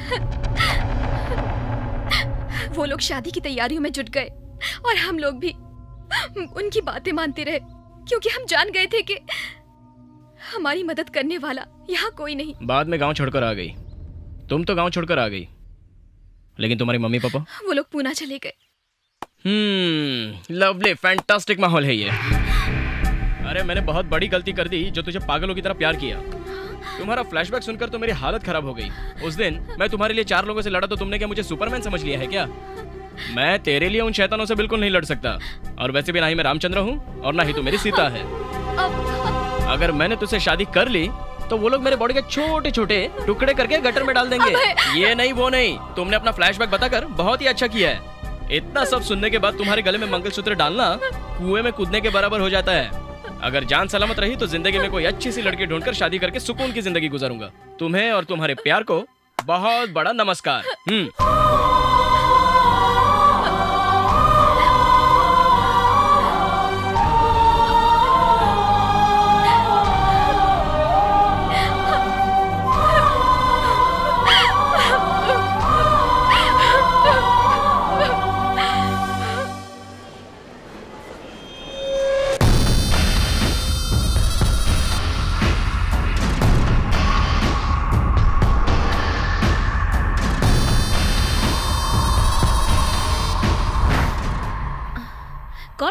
वो लोग शादी की तैयारियों में जुट गए और हम लोग भी उनकी बातें मानते रहे, क्योंकि हम जान गए थे कि हमारी मदद करने वाला यहाँ कोई नहीं। बाद में गांव छोड़कर आ गई। तुम तो गांव छोड़कर आ गई, लेकिन तुम्हारी मम्मी पापा? वो लोग पूना चले गए। हम्म, लवली, फैंटास्टिक माहौल है ये। अरे मैंने बहुत बड़ी गलती कर दी जो तुझे पागलों की तरह प्यार किया। तुम्हारा फ्लैशबैक सुनकर तो मेरी हालत खराब हो गई। उस दिन मैं तुम्हारे लिए चार लोगों से लड़ा तो तुमने क्या मुझे सुपरमैन समझ लिया है क्या? मैं तेरे लिए उन शैतानों से बिल्कुल नहीं लड़ सकता, और वैसे भी ना ही मैं रामचंद्र हूँ और ना ही तू मेरी सीता है। अगर मैंने तुझसे शादी कर ली तो वो लोग मेरे बॉडी के छोटे छोटे टुकड़े करके गटर में डाल देंगे। ये नहीं वो नहीं, तुमने अपना फ्लैशबैक बताकर बहुत ही अच्छा किया है। इतना सब सुनने के बाद तुम्हारे गले में मंगलसूत्र डालना कुएं में कूदने के बराबर हो जाता है। अगर जान सलामत रही तो जिंदगी में कोई अच्छी सी लड़की ढूंढकर शादी करके सुकून की जिंदगी गुजारूंगा। तुम्हें और तुम्हारे प्यार को बहुत बड़ा नमस्कार। हम्म।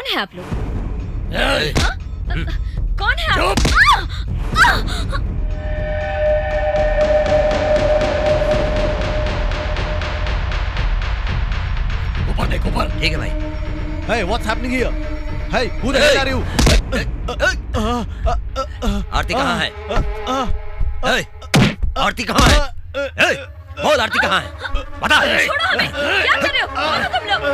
कौन है आप लोग? ए! हाँ? कौन है आप? आ! आ! ऊपर देख ऊपर। ठीक है भाई। Hey, what's happening here? Hey, who the hell are you? आरती कहाँ है? Hey, आरती कहाँ है? Hey, बोल आरती कहाँ है? बता। छोड़ो हमें, क्या कर रहे हो? छोड़ो तुम लोग।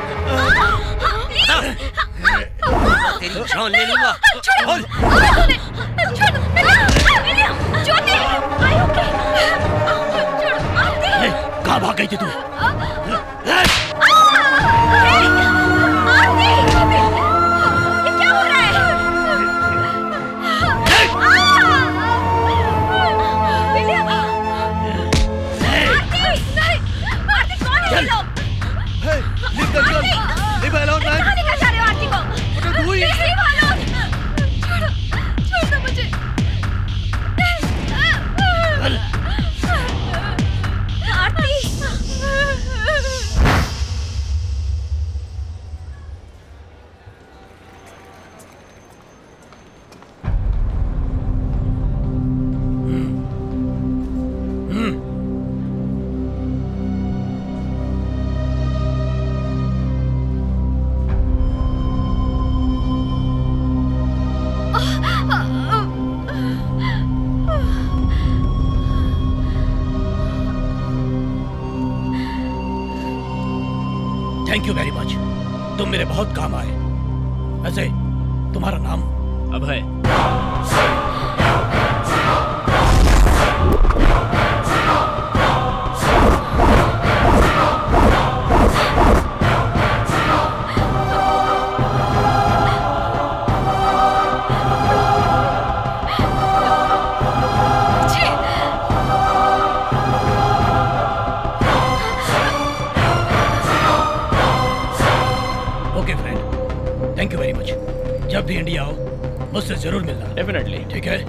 तेरी जान ले लूंगा। छोड़ो, छोड़ो, William, Jyoti, are you okay? छोड़ो, आरती। कहाँ भाग गई थी तू? ये क्या हो रहा है? विलियम! आरती! आरती कौन है ये लोग? Hey, leave the girl. Leave her alone, man. कहाँ लेकर जा रहे हो आरती को? What are you doing? Please leave her alone. छोड़ो, छोड़ दो मुझे। Aarti! Thank you very much, तुम मेरे बहुत काम आए। वैसे तुम्हारा नाम? Abhay. Thank you very much. जब भी इंडिया आओ मुझसे जरूर मिलना। डेफिनेटली। ठीक है।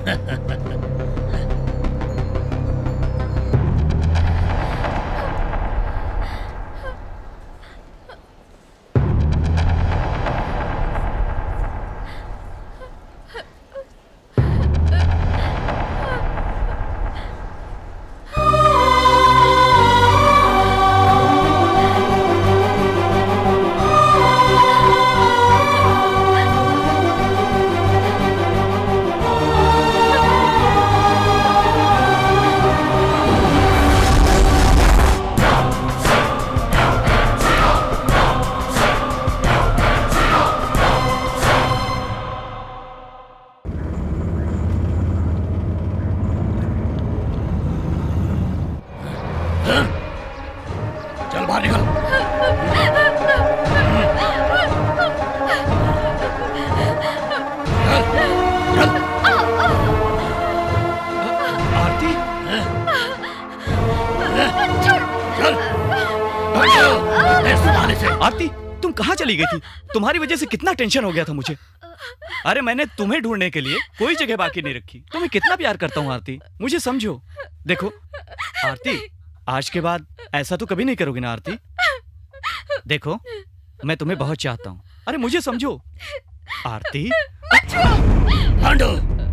चल बाहर निकल। आरती? आरती, तुम कहाँ चली गई थी? तुम्हारी वजह से कितना टेंशन हो गया था मुझे। अरे मैंने तुम्हें ढूंढने के लिए कोई जगह बाकी नहीं रखी। तुम्हें कितना प्यार करता हूँ आरती, मुझे समझो। देखो आरती, आज के बाद ऐसा तो कभी नहीं करोगी ना आरती? देखो मैं तुम्हें बहुत चाहता हूँ। अरे मुझे समझो आरती। पांडु,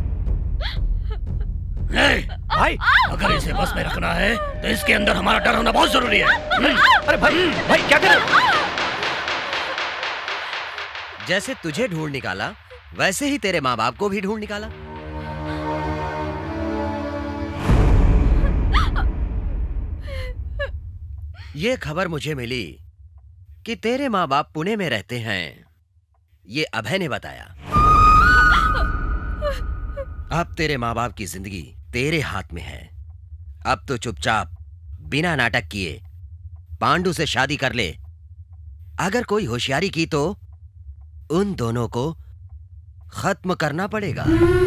भाई अगर इसे बस में रखना है तो इसके अंदर हमारा डर होना बहुत जरूरी है। अरे भाई भाई क्या कर रहे हो? जैसे तुझे ढूंढ निकाला वैसे ही तेरे माँ बाप को भी ढूंढ निकाला। ये खबर मुझे मिली कि तेरे माँ बाप पुणे में रहते हैं। ये अभय ने बताया। अब तेरे माँ बाप की जिंदगी तेरे हाथ में है। अब तो चुपचाप बिना नाटक किए पांडु से शादी कर ले। अगर कोई होशियारी की तो उन दोनों को खत्म करना पड़ेगा।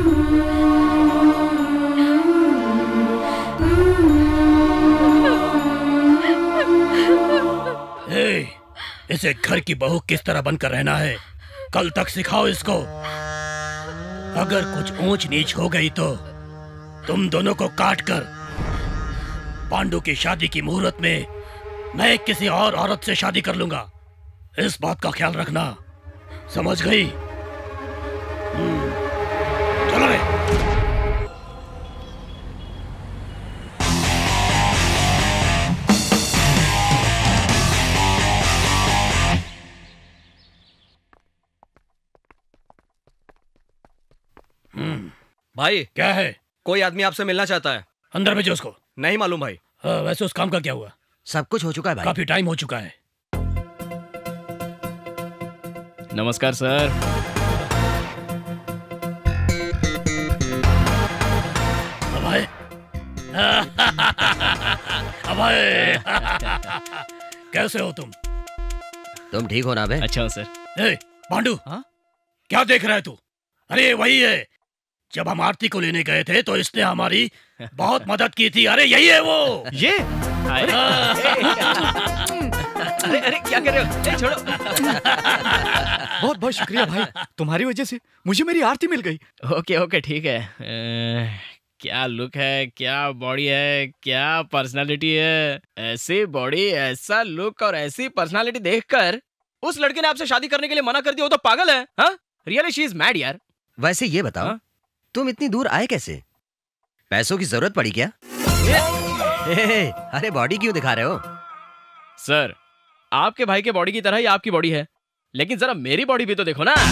ए, इसे घर की बहू किस तरह बनकर रहना है कल तक सिखाओ इसको। अगर कुछ ऊंच नीच हो गई तो तुम दोनों को काट कर पांडु की शादी की मुहूर्त में मैं किसी और औरत से शादी कर लूंगा। इस बात का ख्याल रखना। समझ गई? चलो रे। भाई क्या है? कोई आदमी आपसे मिलना चाहता है। अंदर भेजो उसको। नहीं मालूम भाई। हाँ, वैसे उस काम का क्या हुआ? सब कुछ हो चुका है भाई। काफी टाइम हो चुका है। नमस्कार सर। अभय। अभय। कैसे हो तुम? तुम ठीक हो ना बे? अच्छा सर। ए, पांडु। हाँ? क्या देख रहा है तू? अरे वही है, जब हम आरती को लेने गए थे तो इसने हमारी बहुत मदद की थी। अरे यही है वो। ये? अरे अरे, अरे क्या कर रहे हो? ए, छोड़ो। बहुत बहुत शुक्रिया भाई, तुम्हारी वजह से मुझे मेरी आरती मिल गई। ओके ओके ठीक है। ए, क्या लुक है, क्या बॉडी है, क्या पर्सनालिटी है। ऐसी बॉडी, ऐसा लुक और ऐसी पर्सनालिटी देखकर उस लड़के ने आपसे शादी करने के लिए मना कर दिया। वो तो पागल है। हाँ? रियली शी इज मैड यार। वैसे ये बताओ, हा? तुम इतनी दूर आए कैसे? पैसों की जरूरत पड़ी क्या? ए, अरे बॉडी क्यों दिखा रहे हो? सर, आपके भाई के बॉडी की तरह ही आपकी बॉडी है, लेकिन जरा मेरी बॉडी भी तो देखो ना।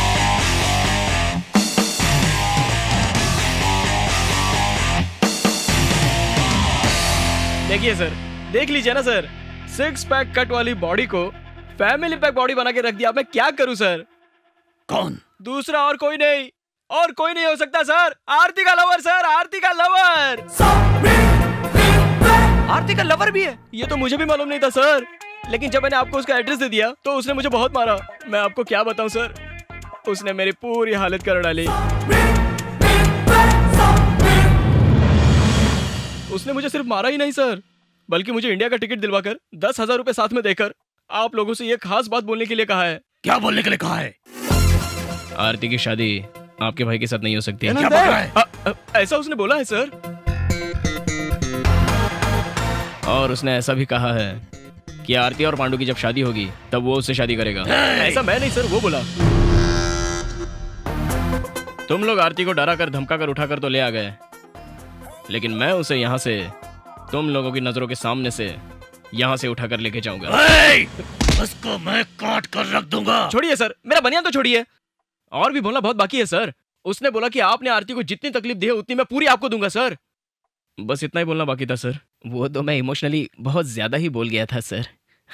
देखिए सर, देख लीजिए ना सर, सिक्स पैक कट वाली बॉडी को फैमिली पैक बॉडी बना के रख दिया। मैं क्या करूं सर? कौन? दूसरा और कोई नहीं, और कोई नहीं हो सकता सर। आरती का लवर सर, आरती का लवर। आरती का लवर भी है? ये तो मुझे भी मालूम नहीं था सर, लेकिन जब मैंने आपको उसका एड्रेस दे दिया तो उसने मुझे बहुत मारा। मैं आपको क्या बताऊं सर, उसने मेरी पूरी हालत कर डाली। उसने मुझे सिर्फ मारा ही नहीं सर, बल्कि मुझे इंडिया का टिकट दिलवाकर दस हजार रुपए साथ में देकर आप लोगों से ये खास बात बोलने के लिए कहा है। क्या बोलने के लिए कहा है? आरती की शादी आपके भाई के साथ नहीं हो सकती। क्या बोल रहा है? आ, आ, ऐसा उसने बोला है सर, और उसने ऐसा भी कहा है कि आरती और पांडु की जब शादी होगी तब वो उससे शादी करेगा। ऐसा मैं नहीं सर, वो बोला। तुम लोग आरती को डरा कर धमका कर उठा कर तो ले आ गए, लेकिन मैं उसे यहाँ से तुम लोगों की नजरों के सामने से यहाँ से उठा कर लेके जाऊंगा। उसको मैं काट कर रख दूंगा। छोड़िए सर, मेरा बनियान तो छोड़िए, और भी बोलना बहुत बाकी है सर। उसने बोला कि आपने आरती को जितनी तकलीफ दी है उतनी मैं पूरी आपको दूंगा सर। बस इतना ही बोलना बाकी था सर। वो तो मैं इमोशनली बहुत ज्यादा ही बोल गया था सर।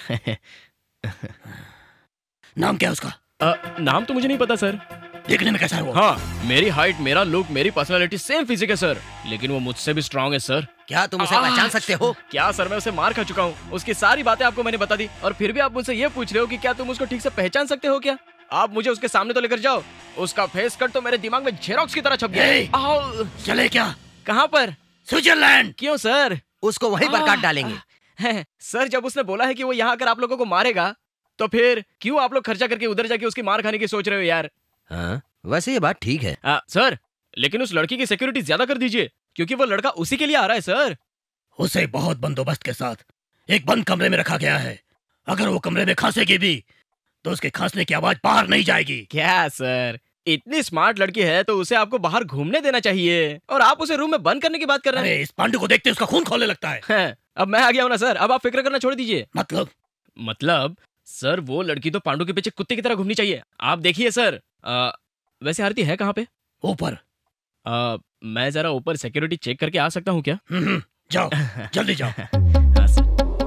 नाम क्या है उसका? आ, नाम तो मुझे नहीं पता सर। देखने में कैसा है वो? हाँ, मेरी हाइट, मेरा लुक, मेरी पर्सनालिटी सेम फिजिक है सर, लेकिन वो मुझसे भी स्ट्रांग है सर। क्या तुम उसे पहचान सकते हो? क्या सर, मैं उसे मार खा चुका हूँ। उसकी सारी बातें आपको मैंने बता दी, और फिर भी आप मुझसे ये पूछ रहे हो कि क्या तुम उसको ठीक से पहचान सकते हो क्या? आप मुझे उसके सामने तो लेकर जाओ। उसका फेस कट तो मेरे दिमाग में जेरोक्स की तरह छप गया। चले क्या? कहाँ पर? स्विट्जरलैंड। क्यों सर? उसको वहीं पर काट डालेंगे। सर, जब उसने बोला है कि वो यहाँ आकर आप लोगों को मारेगा, तो फिर क्यों आप लोग खर्चा करके उधर जाके उसकी मार खाने की सोच रहे हो यार? हाँ, वैसे ये बात ठीक है। आ, सर, लेकिन उस लड़की की सिक्योरिटी ज्यादा कर दीजिए, क्योंकि वो लड़का उसी के लिए आ रहा है सर। उसे बहुत बंदोबस्त के साथ एक बंद कमरे में रखा गया है। अगर वो कमरे में खांसेगी भी तो उसके खांसने की आवाज बाहर नहीं जाएगी। क्या सर, इतनी स्मार्ट लड़की है तो उसे आपको बाहर घूमने देना चाहिए, और आप उसे रूम में बंद करने की बात कर रहे हैं। अरे, इस पांडु को देखते उसका खून खोलने लगता है। है, अब मैं आ गया हूँ ना सर, अब आप फिक्र करना छोड़ दीजिए। मतलब? मतलब सर, वो लड़की तो पांडु के पीछे कुत्ते की तरह घूमनी चाहिए। आप देखिए सर। आ, वैसे आरती है कहाँ पे? ऊपर। आ, मैं जरा ऊपर सिक्योरिटी चेक करके आ सकता हूँ क्या? जाओ, जल्दी जाओ। हाँ सर।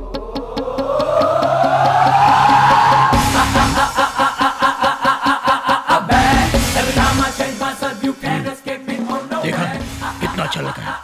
देखा कितना अच्छा लगा है।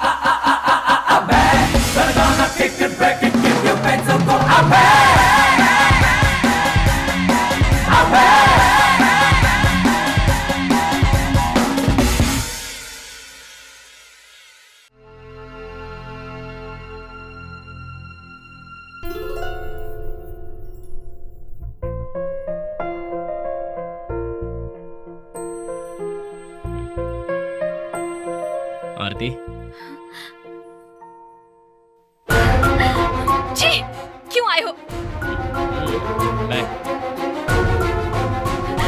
आरती जी, क्यों आए हो? मैं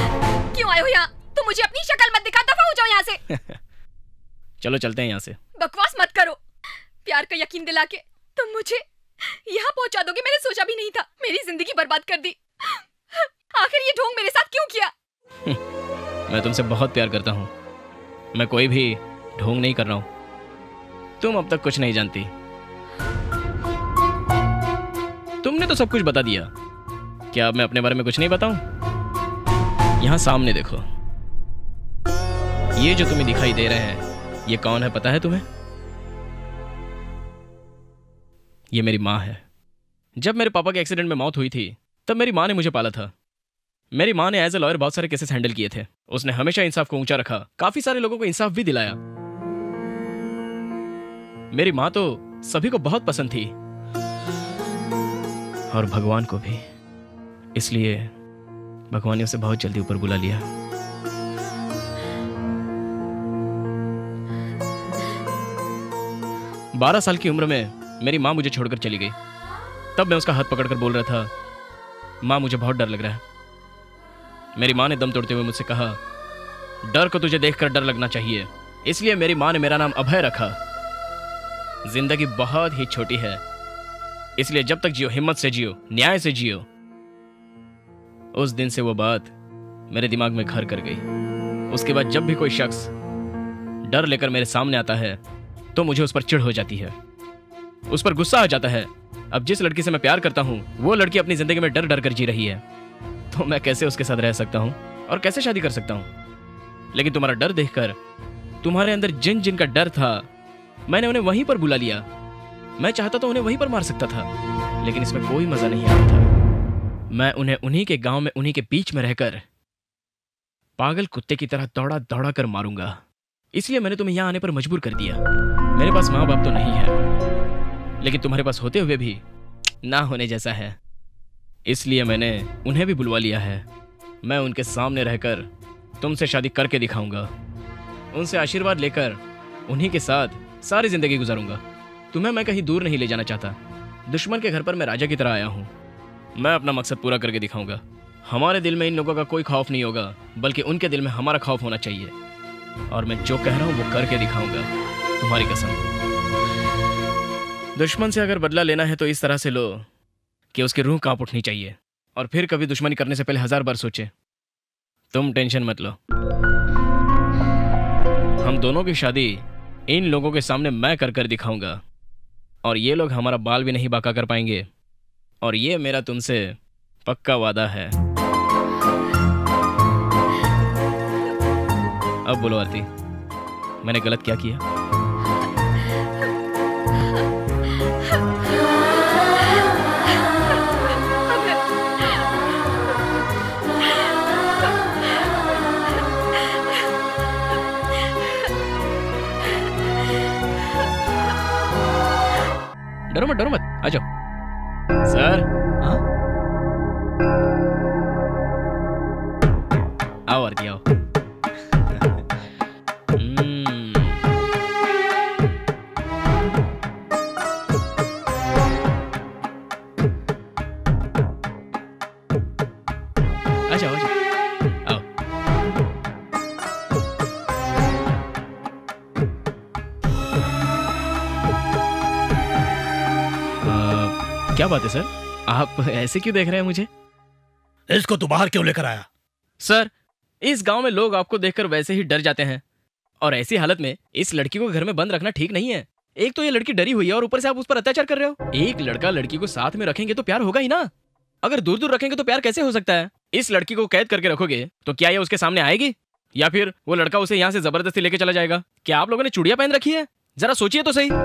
चलो चलते हैं यहाँ से। बकवास मत करो। प्यार का यकीन दिला के तुम मुझे यहाँ पहुँचा दोगे, मैंने सोचा भी नहीं था। मेरी जिंदगी बर्बाद कर दी। आखिर ये ढोंग मेरे साथ क्यों किया? मैं तुमसे बहुत प्यार करता हूँ। मैं कोई भी ढोंग नहीं कर रहा हूँ। तुम अब तक कुछ नहीं जानती। तुमने तो सब कुछ बता दिया। क्या अब मैं अपने बारे में कुछ नहीं बताऊं? यहाँ सामने देखो, ये जो तुम्हें दिखाई दे रहे हैं, ये कौन है पता है तुम्हें? ये मेरी माँ है। जब मेरे पापा के एक्सीडेंट में मौत हुई थी, तब मेरी माँ ने मुझे पाला था। मेरी माँ ने एज ए लॉयर बहुत सारे केसेस हैंडल किए थे। उसने हमेशा इंसाफ को ऊंचा रखा, काफी सारे लोगों को इंसाफ भी दिलाया। मेरी माँ तो सभी को बहुत पसंद थी, और भगवान को भी। इसलिए भगवान ने उसे बहुत जल्दी ऊपर बुला लिया। बारह साल की उम्र में मेरी माँ मुझे छोड़कर चली गई। तब मैं उसका हाथ पकड़कर बोल रहा था, माँ मुझे बहुत डर लग रहा है। मेरी माँ ने दम तोड़ते हुए मुझसे कहा, डर को तुझे देखकर डर लगना चाहिए। इसलिए मेरी माँ ने मेरा नाम अभय रखा। जिंदगी बहुत ही छोटी है, इसलिए जब तक जियो हिम्मत से जियो, न्याय से जियो। उस दिन से वो बात मेरे दिमाग में घर कर गई। उसके बाद जब भी कोई शख्स डर लेकर मेरे सामने आता है तो मुझे उस पर चिढ़ हो जाती है, उस पर गुस्सा आ जाता है। अब जिस लड़की से मैं प्यार करता हूँ वो लड़की अपनी जिंदगी में डर डर कर जी रही है, तो मैं कैसे उसके साथ रह सकता हूँ और कैसे शादी कर सकता हूँ? लेकिन तुम्हारा डर देखकर, तुम्हारे अंदर जिन जिन का डर था, मैंने उन्हें वहीं पर बुला लिया। मैं चाहता तो उन्हें वहीं पर मार सकता था, लेकिन इसमें कोई मजा नहीं आता था। मैं उन्हें उन्हीं के गांव में, उन्हीं के बीच में रहकर पागल कुत्ते की तरह दौड़ा दौड़ा कर मारूंगा। इसलिए मैंने तुम्हें यहां आने पर मजबूर कर दिया। मेरे पास माँ बाप तो नहीं है, लेकिन तुम्हारे पास होते हुए भी ना होने जैसा है। इसलिए मैंने उन्हें भी बुलवा लिया है। मैं उनके सामने रहकर तुमसे शादी करके दिखाऊंगा। उनसे आशीर्वाद लेकर उन्हीं के साथ सारी जिंदगी गुजारूंगा। तुम्हें मैं कहीं दूर नहीं ले जाना चाहता। दुश्मन के घर पर मैं राजा की तरह आया हूँ। मैं अपना मकसद पूरा करके दिखाऊंगा। हमारे दिल में इन लोगों का कोई खौफ नहीं होगा, बल्कि उनके दिल में हमारा खौफ होना चाहिए। और मैं जो कह रहा हूँ वो करके दिखाऊंगा, तुम्हारी कसम। दुश्मन से अगर बदला लेना है तो इस तरह से लो कि उसकी रूह कांप उठनी चाहिए, और फिर कभी दुश्मनी करने से पहले हजार बार सोचे। तुम टेंशन मत लो, हम दोनों की शादी इन लोगों के सामने मैं कर कर दिखाऊंगा, और ये लोग हमारा बाल भी नहीं बाका कर पाएंगे। और ये मेरा तुमसे पक्का वादा है। अब बोलो आरती, मैंने गलत क्या किया? डरो मत, डरो मत, आ जाओ। सर, हाँ? आओ आरती आओ। आ जाओ, आ जाओ, आओ। क्या बात है सर, आप ऐसे क्यों देख रहे हैं मुझे? इसको तू बाहर क्यों लेकर आया? सर, इस गांव में लोग आपको देखकर वैसे ही डर जाते हैं, और ऐसी हालत में इस लड़की को घर में बंद रखना ठीक नहीं है। एक तो ये लड़की डरी हुई है, और ऊपर से आप उस पर अत्याचार कर रहे हो। एक लड़का लड़की को साथ में रखेंगे तो प्यार होगा ही ना। अगर दूर दूर रखेंगे तो प्यार कैसे हो सकता है? इस लड़की को कैद करके रखोगे तो क्या ये उसके सामने आएगी, या फिर वो लड़का उसे यहाँ से जबरदस्ती लेके चला जाएगा? क्या आप लोगों ने चूड़ियां पहन रखी है? जरा सोचिए तो सही।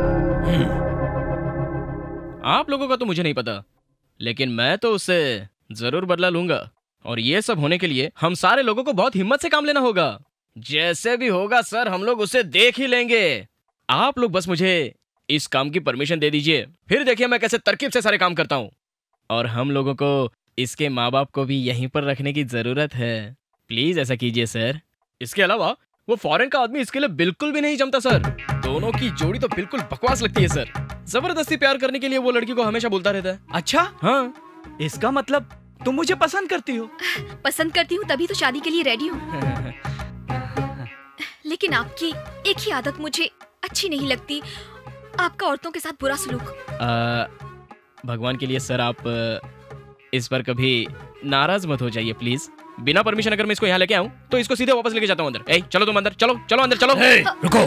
आप लोगों का तो मुझे नहीं पता, लेकिन मैं तो उससे जरूर बदला लूंगा। और ये सब होने के लिए हम सारे लोगों को बहुत हिम्मत से काम लेना होगा। जैसे भी होगा सर, हम लोग उसे देख ही लेंगे। आप लोग बस मुझे इस काम की परमिशन दे दीजिए, फिर देखिए मैं कैसे तरकीब से सारे काम करता हूँ। और हम लोगों को इसके माँ बाप को भी यहीं पर रखने की जरूरत है। प्लीज ऐसा कीजिए सर। इसके अलावा वो फॉरेन का आदमी इसके लिए बिल्कुल भी नहीं जमता सर। दोनों की जोड़ी तो बिल्कुल बकवास लगती है सर। जबरदस्ती प्यार करने के लिए वो लड़की को हमेशा बोलता रहता है। अच्छा, हाँ, इसका मतलब तुम मुझे पसंद करती हो? पसंद करती हूँ तभी तो शादी के लिए रेडी हूँ। लेकिन आपकी एक ही आदत मुझे अच्छी नहीं लगती, आपका औरतों के साथ बुरा सलूक। आ, भगवान के लिए सर आप इस पर कभी नाराज मत हो जाइए प्लीज। बिना परमिशन अगर मैं इसको यहाँ लेके आऊँ तो इसको सीधे वापस लेके जाता हूँ अंदर। ए, चलो तुम अंदर, चलो चलो अंदर चलो। hey, रुको।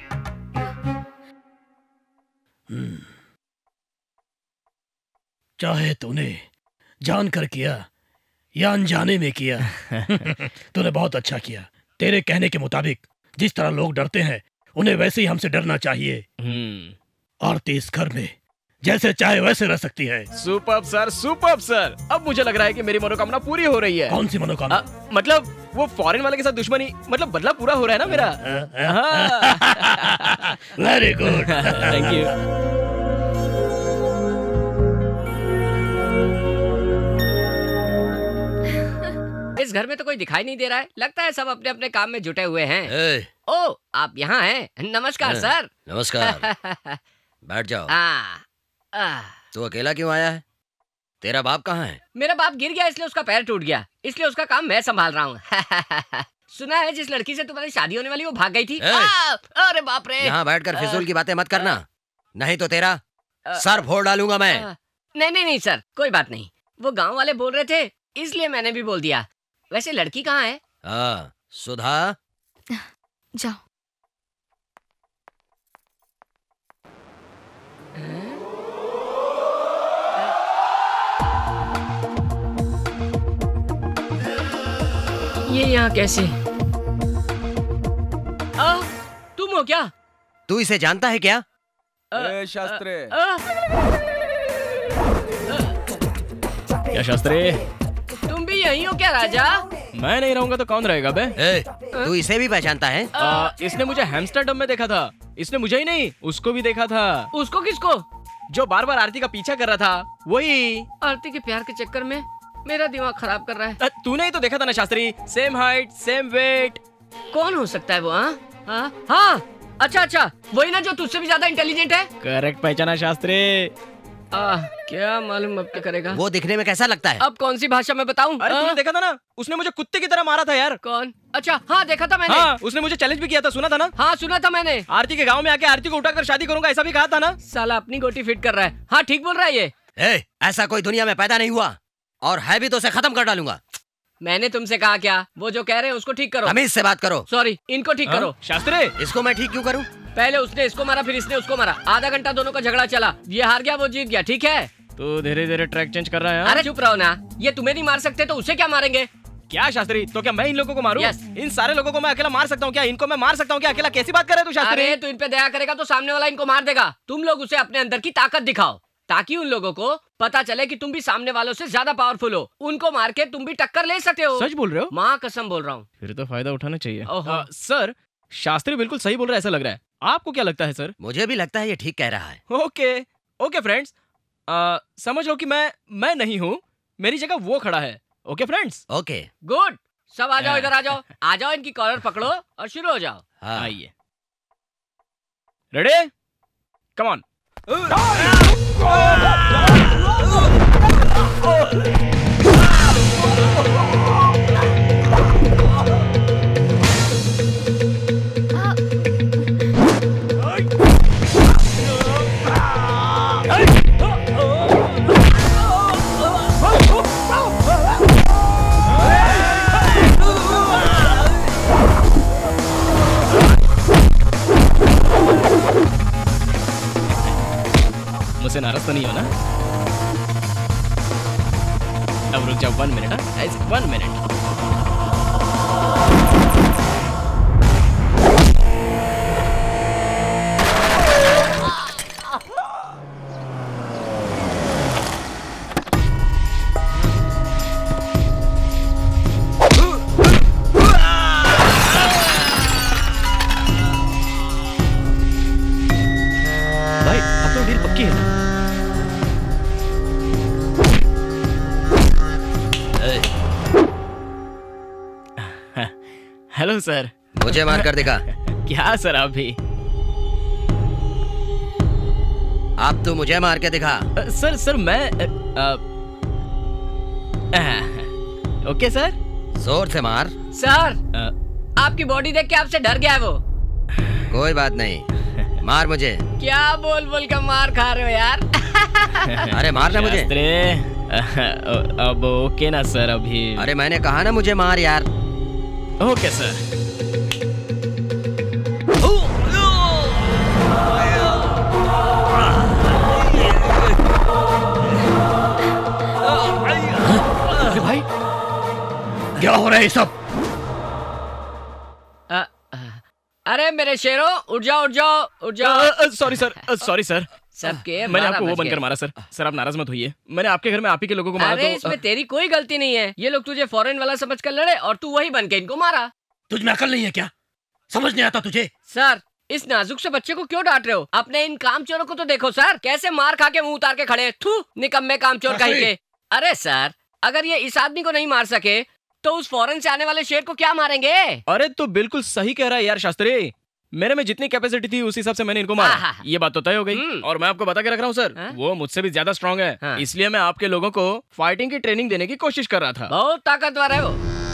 चाहे तूने जानकर किया या अनजाने में किया, तूने बहुत अच्छा किया। तेरे कहने के मुताबिक जिस तरह लोग डरते हैं उन्हें वैसे ही हमसे डरना चाहिए। आरती इस घर में जैसे चाहे वैसे रह सकती है। Superb sir, superb sir. अब मुझे लग रहा है कि मेरी मनोकामना पूरी हो रही है। कौन सी मनोकामना? मतलब वो फॉरेन वाले के साथ दुश्मनी, मतलब बदला पूरा हो रहा है ना मेरा। Very good, thank you. इस घर में तो कोई दिखाई नहीं दे रहा है, लगता है सब अपने अपने काम में जुटे हुए हैं। ए, ओ, आप यहाँ हैं? नमस्कार सर। नमस्कार। बैठ जाओ। आ, आ, तू अकेला क्यों आया है? तेरा बाप कहाँ है? मेरा बाप गिर गया इसलिए उसका पैर टूट गया, इसलिए उसका काम मैं संभाल रहा हूँ। सुना है जिस लड़की से तुम्हारी शादी होने वाली वो भाग गई थी। आ, अरे बाप रे। यहाँ बैठकर फिजूल की बातें मत करना, नहीं तो तेरा सर फोड़ डालूंगा मैं। नहीं नहीं नहीं सर, कोई बात नहीं। वो गाँव वाले बोल रहे थे इसलिए मैंने भी बोल दिया। वैसे लड़की कहाँ है? हाँ, सुधा। जाओ। ये यहाँ कैसे? आ, तुम हो क्या? तू इसे जानता है क्या? ए, शास्त्री। क्या शास्त्री? तुम भी यही हो क्या राजा? मैं नहीं रहूंगा तो कौन रहेगा बे? ए, तू इसे भी पहचानता है? आ, इसने मुझे हैम्स्टरडम में देखा था। इसने मुझे ही नहीं, उसको भी देखा था। उसको किसको? जो बार बार आरती का पीछा कर रहा था, वही। आरती के प्यार के चक्कर में मेरा दिमाग खराब कर रहा है। तूने ही तो देखा था ना Shastri, same height same weight. कौन हो सकता है वो? हाँ हाँ हाँ, अच्छा अच्छा, वही ना जो तुझसे भी ज्यादा इंटेलिजेंट है। करेक्ट पहचाना शास्त्री। आ, क्या मालूम अब क्या करेगा। वो दिखने में कैसा लगता है? अब कौन सी भाषा में बताऊं? अरे तूने देखा था ना, उसने मुझे कुत्ते की तरह मारा था यार। कौन? अच्छा हाँ, देखा था मैंने। हाँ, उसने मुझे चैलेंज भी किया था, सुना था ना? हाँ सुना था मैंने। आरती के गांव में आके आरती को उठाकर शादी करूंगा ऐसा भी कहा था ना। साला अपनी गोटी फिट कर रहा है। हाँ ठीक बोल रहा है ये। ए, ऐसा कोई दुनिया में पैदा नहीं हुआ, और है भी तो उसे खत्म कर डालूंगा। मैंने तुमसे कहा क्या? वो जो कह रहे हैं उसको ठीक करो। तमीज से बात करो। सॉरी, इनको ठीक हाँ? करो। शास्त्री, इसको मैं ठीक क्यों करूं? पहले उसने इसको मारा, फिर इसने उसको मारा। आधा घंटा दोनों का झगड़ा चला। ये हार गया, वो जीत गया। ठीक है? तो धीरे धीरे ट्रैक चेंज कर रहा है। अरे चुप रहो ना, ये तुम्हें नहीं मार सकते तो उसे क्या मारेंगे? क्या शास्त्री, तो क्या मैं इन लोगों को मारूं? yes. इन सारे लोगों को मैं अकेला मार सकता हूँ क्या? इनको मैं मार सकता हूँ क्या अकेला? कैसी बात कर रहे हो तू शास्त्री? अरे तू इन पे दया करेगा तो सामने वाला इनको मार देगा। तुम लोग उसे अपने अंदर की ताकत दिखाओ, ताकि उन लोगों को पता चले कि तुम भी सामने वालों से ज्यादा पावरफुल हो। उनको मार के तुम भी टक्कर ले सकते हो। सच बोल रहे हो? माँ कसम बोल रहा हूँ। फिर तो फायदा उठाना चाहिए। आ, सर, शास्त्री बिल्कुल सही बोल रहा है ऐसा लग रहा है। आपको क्या लगता है सर? मुझे भी लगता है ये ठीक कह रहा है। ओके ओके फ्रेंड्स, समझ लो कि मैं मैं नहीं हूँ, मेरी जगह वो खड़ा है। Okay friends? Okay good. सब आ जाओ, इधर आ जाओ, आ जाओ, इनकी कॉलर पकड़ो और शुरू हो जाओ। आइए। रेडी? Come on. मुझसे नाराज तो नहीं हो ना? अब रुक जाओ, वन मिनट। हाँ, वन मिनट। भाई अब तो डील पक्की है ना? Hello sir. मुझे मार कर दिखा। क्या सर आप भी? आप तो मुझे मार के दिखा। सर सर मैं आ, आ, ओके सर। जोर से मार। सर। आ, आपकी बॉडी देख के आपसे डर गया है वो। कोई बात नहीं, मार मुझे। क्या बोल बोल कर मार खा रहे हो यार? अरे मारना मुझे। अब ओके ना सर अभी? अरे मैंने कहा ना मुझे मार यार। Okay sir. अरे भाई क्या हो रहा है ये सब? आ, आ, अरे मेरे शेरों, उठ जाओ उठ जाओ उठ जाओ। Sorry sir, sorry sir. सबके मैंने आपको वो बनकर मारा सर। सर आप नाराज मत होइए, मैंने आपके घर में आप ही के लोगों को मारा। अरे तो इसमें तेरी कोई गलती नहीं है। ये लोग तुझे फॉरेन वाला समझ कर लड़े और तू वही बन के इनको मारा। तुझ में अकल नहीं है क्या? समझ नहीं आता तुझे? सर इस नाजुक से बच्चे को क्यों डांट रहे हो? अपने इन कामचोरों को तो देखो सर, कैसे मार खा के मुंह उतार के खड़े। थू निकम्मे कामचोर कहीं के। अरे सर अगर ये इस आदमी को नहीं मार सके तो उस फॉरेन से आने वाले शेर को क्या मारेंगे? अरे तो बिल्कुल सही कह रहा है यार शास्त्री। मेरे में जितनी कैपेसिटी थी उस हिसाब से मैंने इनको मारा। ये बात तो तय हो गई। और मैं आपको बता के रख रहा हूँ सर, वो मुझसे भी ज्यादा स्ट्रांग है। हाँ। इसलिए मैं आपके लोगों को फाइटिंग की ट्रेनिंग देने की कोशिश कर रहा था। बहुत ताकतवर है वो।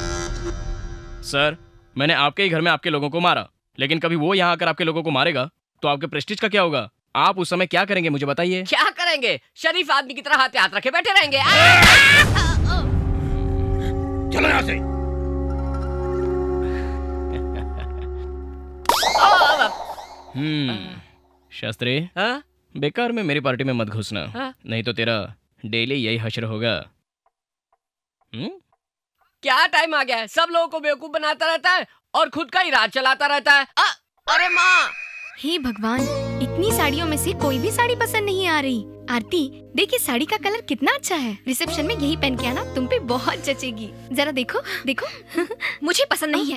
सर मैंने आपके ही घर में आपके लोगों को मारा, लेकिन कभी वो यहाँ आकर आपके लोगों को मारेगा तो आपके प्रेस्टीज का क्या होगा? आप उस समय क्या करेंगे मुझे बताइए। क्या करेंगे? शरीफ आदमी की तरह हाथ पे हाथ रखे बैठे रहेंगे। चलो यहाँ से। हम्म शास्त्री, हाँ? बेकार में मेरी पार्टी में मत घुसना। हाँ? नहीं तो तेरा डेली यही हश्र होगा। हम्म क्या टाइम आ गया है? सब लोगों को बेवकूफ बनाता रहता है और खुद का ही राज चलाता रहता है। आ, अरे माँ! हे भगवान, इतनी साड़ियों में से कोई भी साड़ी पसंद नहीं आ रही। आरती देखिए साड़ी का कलर कितना अच्छा है। रिसेप्शन में यही पहन के आना, तुम पे बहुत जचेगी। जरा देखो देखो। मुझे पसंद नहीं है।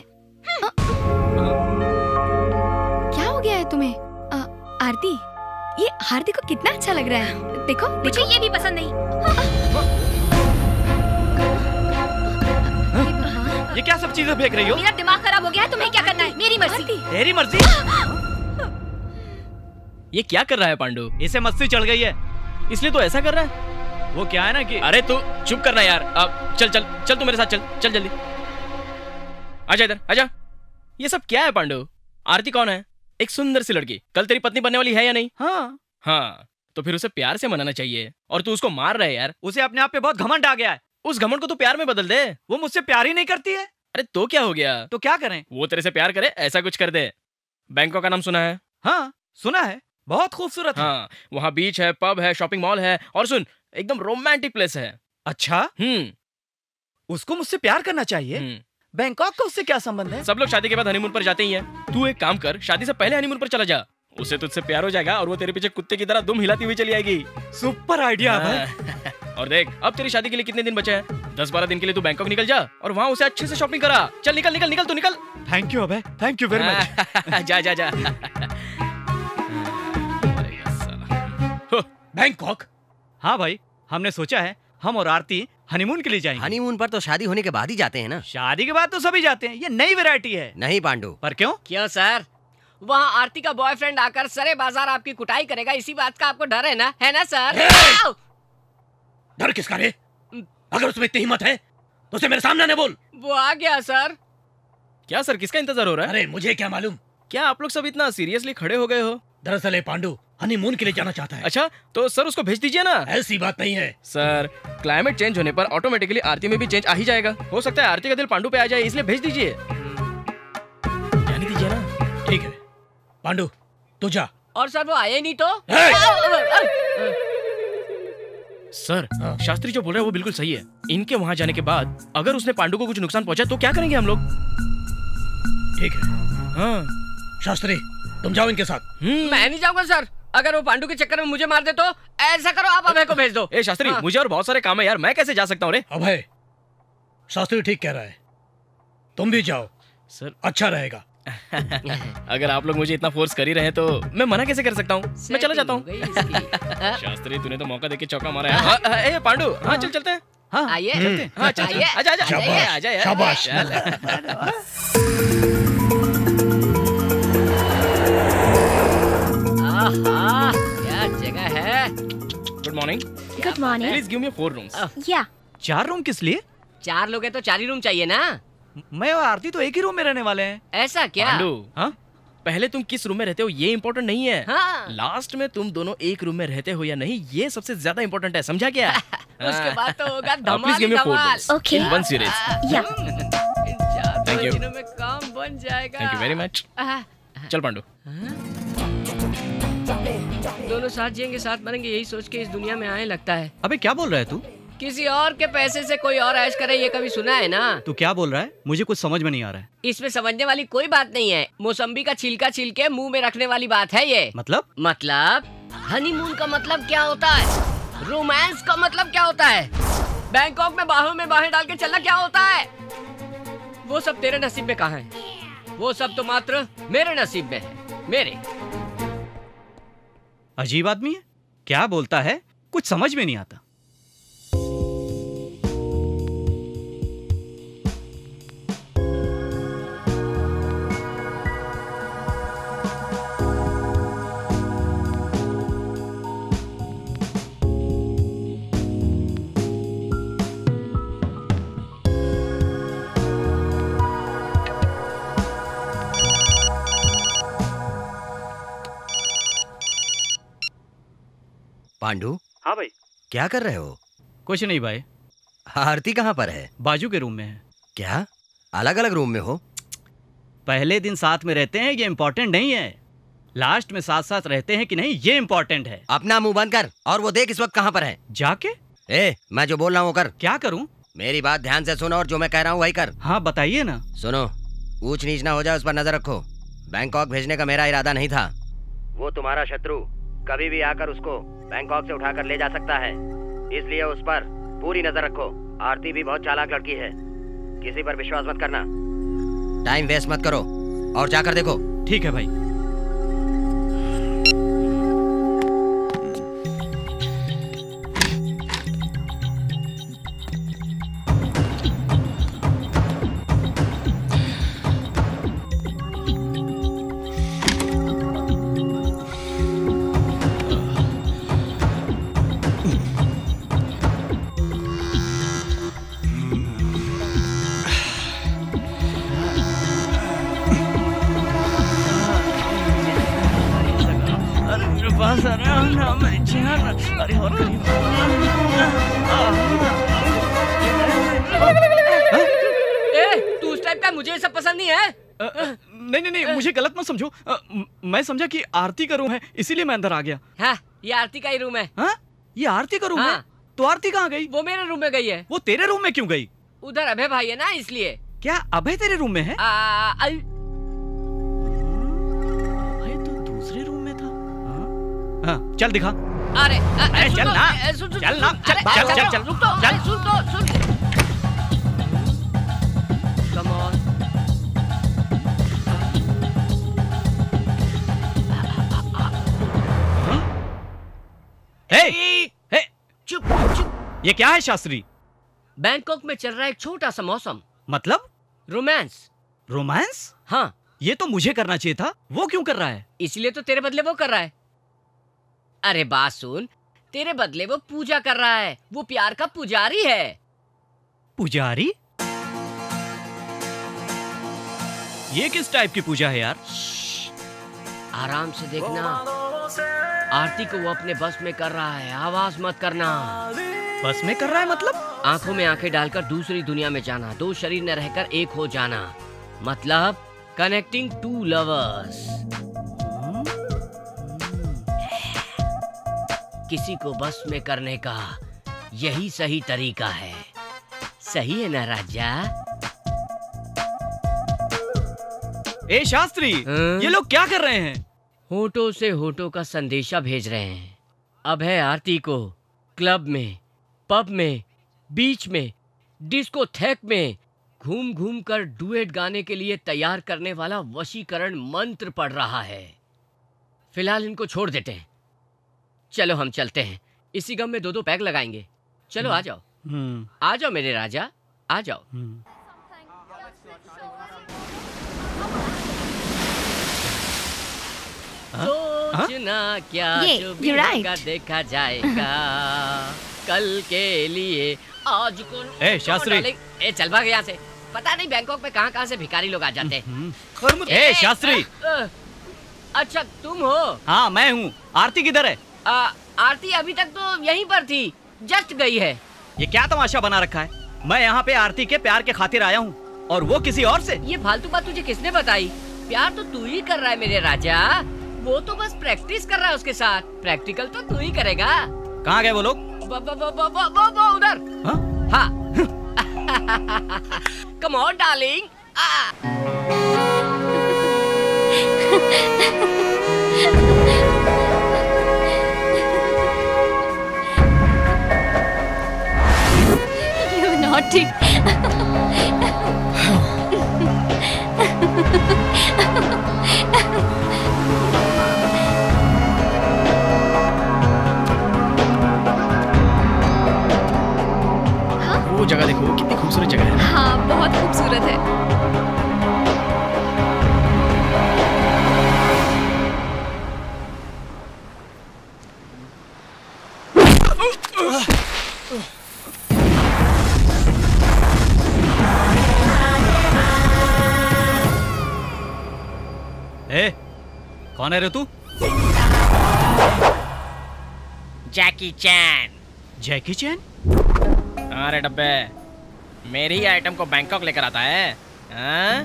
क्या हो गया है तुम्हें? आ, आरती ये हार देखो कितना अच्छा लग रहा है। देखो मुझे ये भी पसंद नहीं। ये क्या सब चीजें फेंक रही हो? मेरा दिमाग खराब हो गया है, तुम्हें क्या करना है? मेरी मर्जी। तेरी मर्जी? ये क्या कर रहा है पांडु? इसे मस्ती चढ़ गई है इसलिए तो ऐसा कर रहा है। वो क्या है ना कि अरे तू चुप करना यार। अब चल चल चल तू मेरे साथ चल चल जल्दी। आजा इधर आजा। ये सब क्या है पांडु? आरती कौन है? एक सुंदर सी लड़की, कल तेरी पत्नी बनने वाली है या नहीं? हाँ हाँ तो फिर उसे प्यार से मनाना चाहिए और तू उसको मार रहा है यार। उसे अपने आप पे बहुत घमंड आ गया है। उस घमंड को तू प्यार में बदल दे। वो मुझसे प्यार ही नहीं करती है। अरे तो क्या हो गया? तो क्या करें? वो तेरे से प्यार करे ऐसा कुछ कर दे। बैंकॉक का नाम सुना है? हाँ सुना है, बहुत खूबसूरत है। हाँ वहाँ बीच है, पब है, शॉपिंग मॉल है और सुन एकदम रोमांटिक प्लेस है। अच्छा हम्म उसको मुझसे प्यार करना चाहिए। बैंकॉक का उससे क्या संबंध है? सब लोग शादी के बाद हनीमून पर जाते ही हैं। तू एक काम कर, शादी से पहले हनीमून पर चला जा। उससे तुझसे प्यार हो जाएगा और वो तेरे पीछे कुत्ते की तरह दुम हिलाती हुई चली आएगी। सुपर आइडिया भाई। और देख अब तेरी शादी के लिए कितने दिन बचे हैं? दस बारह दिन के लिए तू बैंकॉक निकल जा और वहाँ उसे अच्छे से शॉपिंग करा। चल निकल निकल निकल तू निकल। थैंक यू अबे, थैंक यू वेरी मच। जा जा जा। बैंकॉक? हाँ भाई हमने सोचा है हम और आरती हनीमून के लिए जाएंगे। हनीमून पर तो शादी होने के बाद ही जाते हैं ना। शादी के बाद तो सभी जाते हैं, ये नई वैरायटी है। नहीं पांडु। पर क्यों? क्यों सर? वहाँ आरती का बॉयफ्रेंड आकर सरे बाजार आपकी कुटाई करेगा, इसी बात का आपको डर है ना? है ना सर? डर किसका रे? अगर उसमें इतनी हिम्मत है तो उसे मेरे सामने आने बोल। वो आ गया सर। क्या सर किसका इंतजार हो रहा है? अरे मुझे क्या मालूम। क्या आप लोग सब इतना सीरियसली खड़े हो गए हो? दरअसल पांडु हनीमून के लिए जाना चाहता है। अच्छा तो सर उसको भेज दीजिए ना। ऐसी बात नहीं है सर, क्लाइमेट चेंज होने पर ऑटोमेटिकली आरती में भी चेंज आ ही जाएगा। हो सकता है आरती का दिल पांडु पे आ जाए, इसलिए भेज दीजिए। जाने दीजिए ना। ठीक है पांडु तू जा। और सर वो आए नहीं तो? सर शास्त्री जो बोल रहा है वो बिल्कुल सही है। इनके वहाँ जाने के बाद अगर उसने पांडु को कुछ नुकसान पहुंचा तो क्या करेंगे हम लोग? ठीक है। हाँ शास्त्री तुम जाओ इनके साथ। मैं नहीं जाऊंगा सर। अगर वो पांडु के चक्कर में मुझे मार दे तो ऐसा करो आप अभय को भेज दो। ए शास्त्री हाँ। मुझे और बहुत सारे काम है यार, मैं कैसे जा सकता हूँ रे? अभय शास्त्री ठीक कह रहा है, तुम भी जाओ सर, अच्छा रहेगा। अगर आप लोग मुझे इतना फोर्स कर ही रहे तो मैं मना कैसे कर सकता हूँ? मैं चला जाता हूँ। शास्त्री तूने तो मौका देके चौका मारा है। ए पांडु हाँ चल चलते हैं। हाँ आइए। हाँ चल आइए। आजा आजा आजा यार। शाबाश। आहा, क्या जगह है। Good morning. Good morning. Please give me four rooms. या चार रूम किस लिए? चार लोग हैं तो चार ही रूम चाहिए ना। मैं और आरती तो एक ही रूम में रहने वाले हैं। ऐसा क्या? पांडु, हाँ? पहले तुम किस रूम में रहते हो ये इम्पोर्टेंट नहीं है। हाँ। लास्ट में तुम दोनों एक रूम में रहते हो या नहीं ये सबसे ज्यादा इम्पोर्टेंट है, समझा क्या? उसके बाद तो होगा Please Dhamaal give me four Dhamaal. balls. Okay. In one series. Yeah. इन चार Thank you. दिनों में काम बन जाएगा। Thank you very much. आह, चल पांडु। दोनों साथ जिएंगे साथ मरेंगे यही सोच के इस दुनिया में आए लगता है। अबे क्या बोल रहा है तू? किसी और के पैसे से कोई और ऐश करे ये कभी सुना है ना? तू क्या बोल रहा है? मुझे कुछ समझ में नहीं आ रहा है। इसमें समझने वाली कोई बात नहीं है। मौसम्बी का छिलका छिल के मुंह में रखने वाली बात है ये। मतलब? मतलब हनीमून का मतलब क्या होता है? रोमांस का मतलब क्या होता है? बैंकॉक में बाहों में बाहें डाल के चलना क्या होता है? वो सब तेरे नसीब में कहाँ है? वो सब तो मात्र मेरे नसीब में है। मेरे। अजीब आदमी है, क्या बोलता है कुछ समझ में नहीं आता। पांडु। हाँ भाई। क्या कर रहे हो? कुछ नहीं भाई। आरती कहाँ पर है? बाजू के रूम में है। क्या अलग अलग रूम में हो? पहले दिन साथ में रहते हैं ये इम्पोर्टेंट नहीं है, लास्ट में साथ साथ रहते हैं कि नहीं ये इम्पोर्टेंट है। अपना मुंह बंद कर और वो देख इस वक्त कहाँ पर है। जाके? ए, मैं जो बोल रहा हूँ कर। क्या करूँ? मेरी बात ध्यान से सुनो और जो मैं कह रहा हूँ वही कर। हाँ बताइए ना। सुनो, ऊंच नीच ना हो जाए उस पर नजर रखो। बैंकॉक भेजने का मेरा इरादा नहीं था। वो तुम्हारा शत्रु कभी भी आकर उसको बैंकॉक से उठाकर ले जा सकता है, इसलिए उस पर पूरी नजर रखो। आरती भी बहुत चालाक लड़की है, किसी पर विश्वास मत करना। टाइम वेस्ट मत करो और जाकर देखो। ठीक है भाई। तू उस टाइप का, मुझे ये सब पसंद नहीं है। आ, नहीं नहीं नहीं मुझे गलत मत समझो। आ, मैं समझा कि आरती का रूम है इसीलिए मैं अंदर आ गया। हाँ, ये आरती का ही रूम है। हाँ? ये आरती का रूम हाँ। है? तो आरती कहाँ गई? वो मेरे रूम में गई है। वो तेरे रूम में क्यों गई? उधर अभय भाई है ना, इसलिए। क्या अभय तेरे रूम में है? आ, आ, अभय तो दूसरे रूम में था। हाँ, हाँ चल दिखा। अरे अरे चल ना, चल ना, चल चल चल चल रुक तो, चल सुन तो सुन। Come on. हे, हे, चुप चुप। ये क्या है शास्त्री? बैंकॉक में चल रहा है एक छोटा सा मौसम। मतलब? रोमांस। रोमांस? हाँ। ये तो मुझे करना चाहिए था, वो क्यों कर रहा है? इसलिए तो तेरे बदले वो कर रहा है। अरे बात सुन, तेरे बदले वो पूजा कर रहा है। वो प्यार का पुजारी है। पुजारी? ये किस टाइप की पूजा है यार? आराम से देखना। आरती को वो अपने बस में कर रहा है, आवाज मत करना। बस में कर रहा है मतलब? आंखों में आंखें डालकर दूसरी दुनिया में जाना, दो शरीर न रहकर एक हो जाना, मतलब कनेक्टिंग टू लवर्स। किसी को बस में करने का यही सही तरीका है। सही है ना राजा? ए शास्त्री, ये लोग क्या कर रहे हैं? होठों से होठों का संदेशा भेज रहे हैं। अभय आरती को क्लब में, पब में, बीच में, डिस्को थेक में घूम घूम कर डुएट गाने के लिए तैयार करने वाला वशीकरण मंत्र पढ़ रहा है। फिलहाल इनको छोड़ देते हैं। चलो हम चलते हैं, इसी गम में दो दो पैग लगाएंगे। चलो आ जाओ, आ जाओ मेरे राजा, आ जाओ। सोचना क्या जो भी होगा देखा जाएगा, कल के लिए आज को। ए शास्त्री, ए चल भाग यहाँ से। पता नहीं बैंकॉक में कहाँ कहाँ से भिखारी लोग आ जाते हैं। ए शास्त्री। अच्छा तुम हो? हाँ मैं हूँ। आरती किधर है? आ, आरती अभी तक तो यहीं पर थी, जस्ट गई है। ये क्या तमाशा बना रखा है? मैं यहाँ पे आरती के प्यार के खातिर आया हूँ और वो किसी और से। ये फालतू बात तुझे किसने बताई? प्यार तो तू ही कर रहा है मेरे राजा, वो तो बस प्रैक्टिस कर रहा है उसके साथ, प्रैक्टिकल तो तू ही करेगा। कहाँ गए वो लोग? वो वो वो वो वो वो वो उधर। हाँ। Come on darling. You naughty. वो जगह देखो कितनी खूबसूरत जगह है। हाँ बहुत खूबसूरत है। ए, कौन है रे तू? जैकी चैन। जैकी चैन? अरे डब्बे, मेरी ही आइटम को बैंकॉक लेकर आता है। हाँ?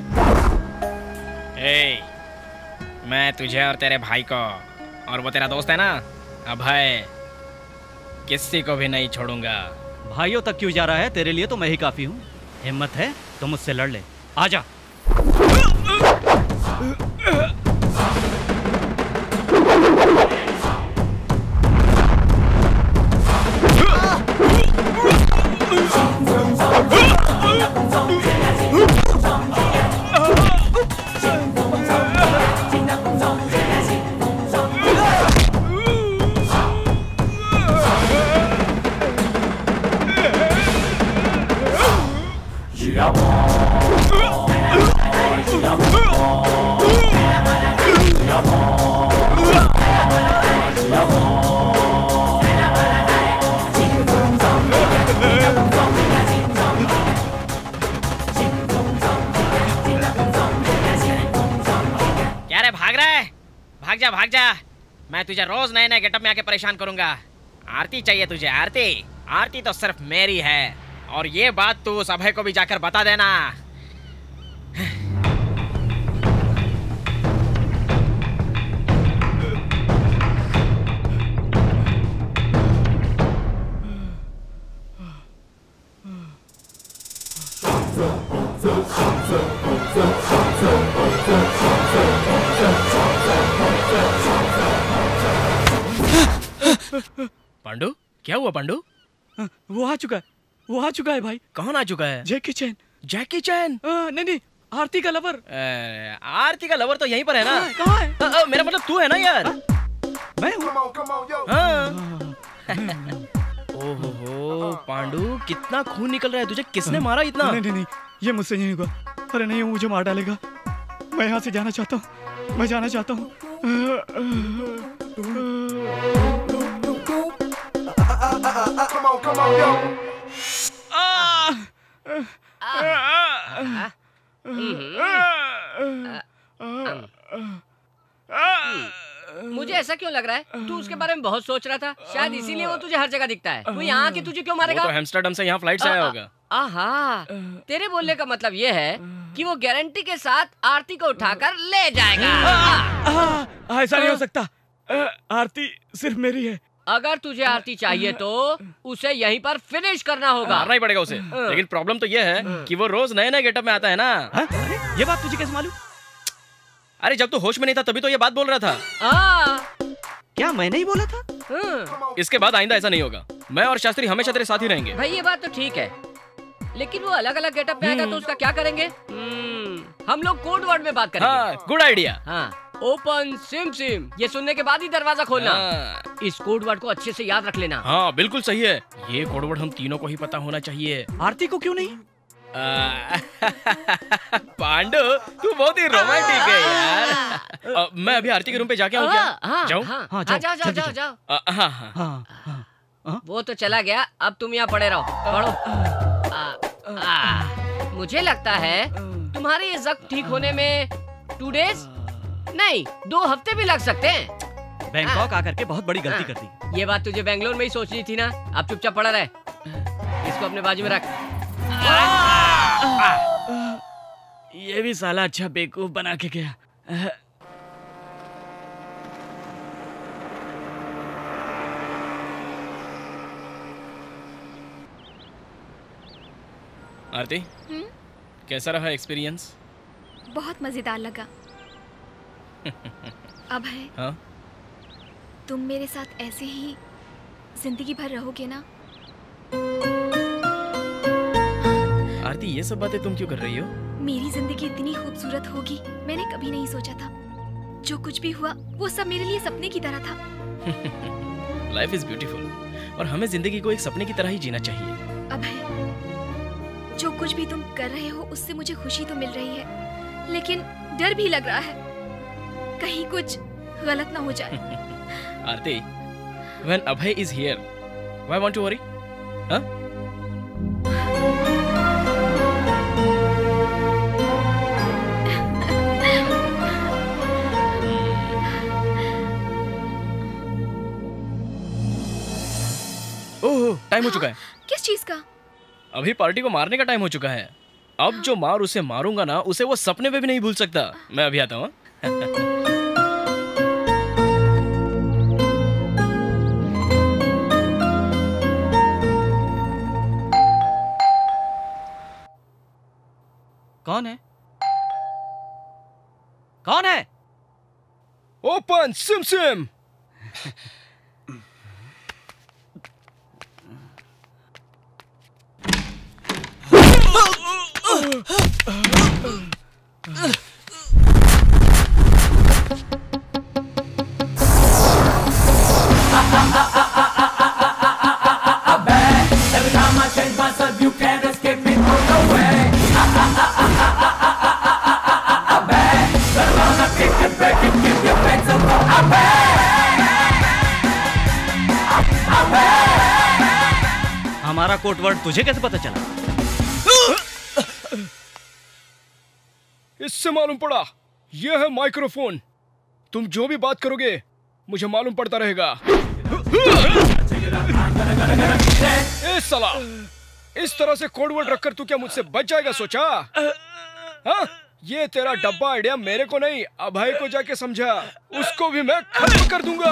ए, मैं तुझे और तेरे भाई को और वो तेरा दोस्त है ना अभय, किसी को भी नहीं छोड़ूंगा। भाइयों तक क्यों जा रहा है? तेरे लिए तो मैं ही काफी हूँ। हिम्मत है तो मुझसे लड़ ले, आजा। भाग जा भाग जा, मैं तुझे रोज नए नए गेटअप में आके परेशान करूंगा। आरती चाहिए तुझे, आरती। आरती तो सिर्फ मेरी है, और ये बात तू उस अभय को भी जाकर बता देना। पांडु, क्या हुआ पांडु? वो आ चुका है, वो आ चुका है भाई। कौन आ चुका है? जैकी चैन। जैकी चैन? नहीं नहीं, आरती का लवर। आरती का लवर तो यहीं पर है ना? कहाँ है? आ, आ, मेरा मतलब तू है ना यार? आ? मैं हूँ। ओहो पांडु, कितना खून निकल रहा है, तुझे किसने मारा इतना? नहीं नहीं नहीं, ये मुझसे नहीं होगा। अरे नहीं, वो मुझे मार डालेगा। मैं यहाँ से जाना चाहता हूँ, मैं जाना चाहता हूँ। Come on, come on, yo. मुझे ऐसा क्यों लग रहा है तू उसके बारे में बहुत सोच रहा था? शायद इसीलिए वो तुझे हर जगह दिखता है। वो यहाँ आके तुझे क्यों मारेगा? वो तो एम्स्टर्डम से यहाँ फ्लाइट से आया होगा। आहा, तेरे बोलने का मतलब ये है कि वो गारंटी के साथ आरती को उठाकर ले जाएगा। ऐसा नहीं हो सकता, आरती सिर्फ मेरी है। अगर तुझे आरती चाहिए तो उसे यहीं पर फिनिश करना होगा। मारना ही पड़ेगा उसे। लेकिन प्रॉब्लम तो ये है कि वो रोज नए नए गेटअप में आता है ना। हा? ये बात तुझे कैसे मालूम? अरे जब तू होश में नहीं था तभी तो ये बात बोल रहा था। आ, क्या मैंने ही बोला था? इसके बाद आइंदा ऐसा नहीं होगा। मैं और शास्त्री हमेशा तेरे साथ ही रहेंगे। भाई ये बात तो ठीक है, लेकिन वो अलग अलग गेटअप में आएगा तो उसका क्या करेंगे? हम लोग कोड वर्ड में बात करेंगे। हाँ, गुड आइडिया। हाँ, ओपन सिम सिम, ये सुनने के बाद ही दरवाजा खोलना। हाँ। इस कोड वर्ड को अच्छे से याद रख लेना। हाँ बिल्कुल सही है, ये कोड वर्ड हम तीनों को ही पता होना चाहिए। आरती को क्यों नहीं? पांडु, तू बहुत ही रोमांटिक है यार। आ, मैं अभी आरती के रूम पे जाके आऊँ क्या? हाँ, जाऊँ? हाँ, हाँ, जाओ जाओ जाओ जाओ जाओ। आ, हाँ, हाँ, हाँ, हाँ। वो तो चला गया, अब तुम यहाँ पड़े रहो, पढ़ो। आ, आ, मुझे लगता है तुम्हारे ये जख्म ठीक होने में टू डेज नहीं दो हफ्ते भी लग सकते हैं। बैंकॉक आकर के बहुत बड़ी गलती कर दी। ये बात तुझे बैंगलोर में ही सोचनी थी ना। अब चुपचाप पड़ा रहे, इसको अपने बाजू में रख। ये भी साला अच्छा बेवकूफ बना के गया। आरती, कैसा रहा एक्सपीरियंस? बहुत मजेदार लगा। अब है हाँ? तुम मेरे साथ ऐसे ही जिंदगी भर रहोगे ना? आरती, ये सब बातें तुम क्यों कर रही हो? मेरी जिंदगी इतनी खूबसूरत होगी मैंने कभी नहीं सोचा था। जो कुछ भी हुआ वो सब मेरे लिए सपने की तरह था। लाइफ इज ब्यूटीफुल और हमें जिंदगी को एक सपने की तरह ही जीना चाहिए। अब है जो कुछ भी तुम कर रहे हो उससे मुझे खुशी तो मिल रही है, लेकिन डर भी लग रहा है कहीं कुछ गलत ना हो जाए। Aarti, when Abhay is here, why want to worry? Huh? Oh, time हो चुका है। किस चीज का? अभी पार्टी को मारने का टाइम हो चुका है। अब जो मार उसे मारूंगा ना, उसे वो सपने में भी नहीं भूल सकता। मैं अभी आता हूँ। कौन है? कौन है? Open sesame. Every time I change myself, you can't escape me through the way. I bet, turn around and kick it, break it, give your face a go. I bet, I bet. हमारा code word तुझे कैसे पता चला? इससे मालूम पड़ा, यह है माइक्रोफोन। तुम जो भी बात करोगे मुझे मालूम पड़ता रहेगा। ए साला, इस तरह से कोड वर्ड रखकर तू क्या मुझसे बच जाएगा सोचा? हाँ? ये तेरा डब्बा आइडिया मेरे को नहीं, अभय को जाके समझा। उसको भी मैं खत्म कर दूंगा।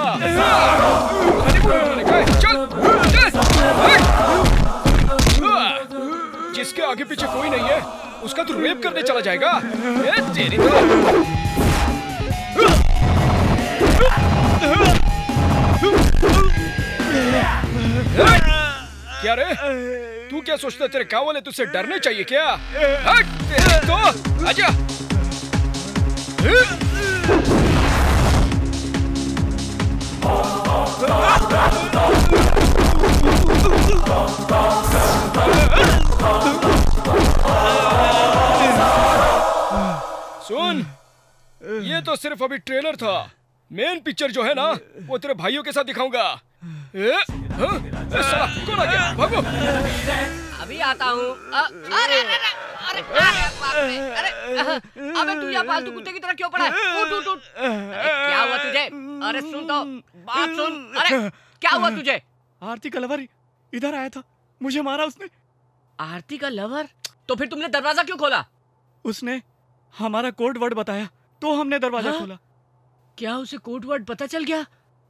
चल, जिसके आगे पीछे कोई नहीं है उसका तू रेप करने चला जाएगा। ए तेरी तो क्या रे, तू क्या सोचता है तेरे गाँव वाले तुझसे डरने चाहिए क्या? हट तेरे तो, आजा। सुन, ये तो सिर्फ अभी ट्रेलर था। मेन पिक्चर जो है ना वो तेरे भाइयों के साथ दिखाऊंगा। ए, हाँ? ए, साला, कौन आ गया? भागो। अभी आता हूँ। अरे अरे अरे अरे अरे अबे तू यहाँ फालतू कुत्ते की तरह क्यों पड़ा है? उठ उठ उठ। क्या हुआ तुझे? अरे सुन तो, बात सुन। अरे क्या हुआ तुझे? आरती का लवर इधर आया था, मुझे मारा उसने। आरती का लवर? तो फिर तुमने दरवाजा क्यों खोला? उसने हमारा कोड वर्ड बताया तो हमने दरवाजा हाँ? खोला। क्या उसे कोड वर्ड पता चल गया?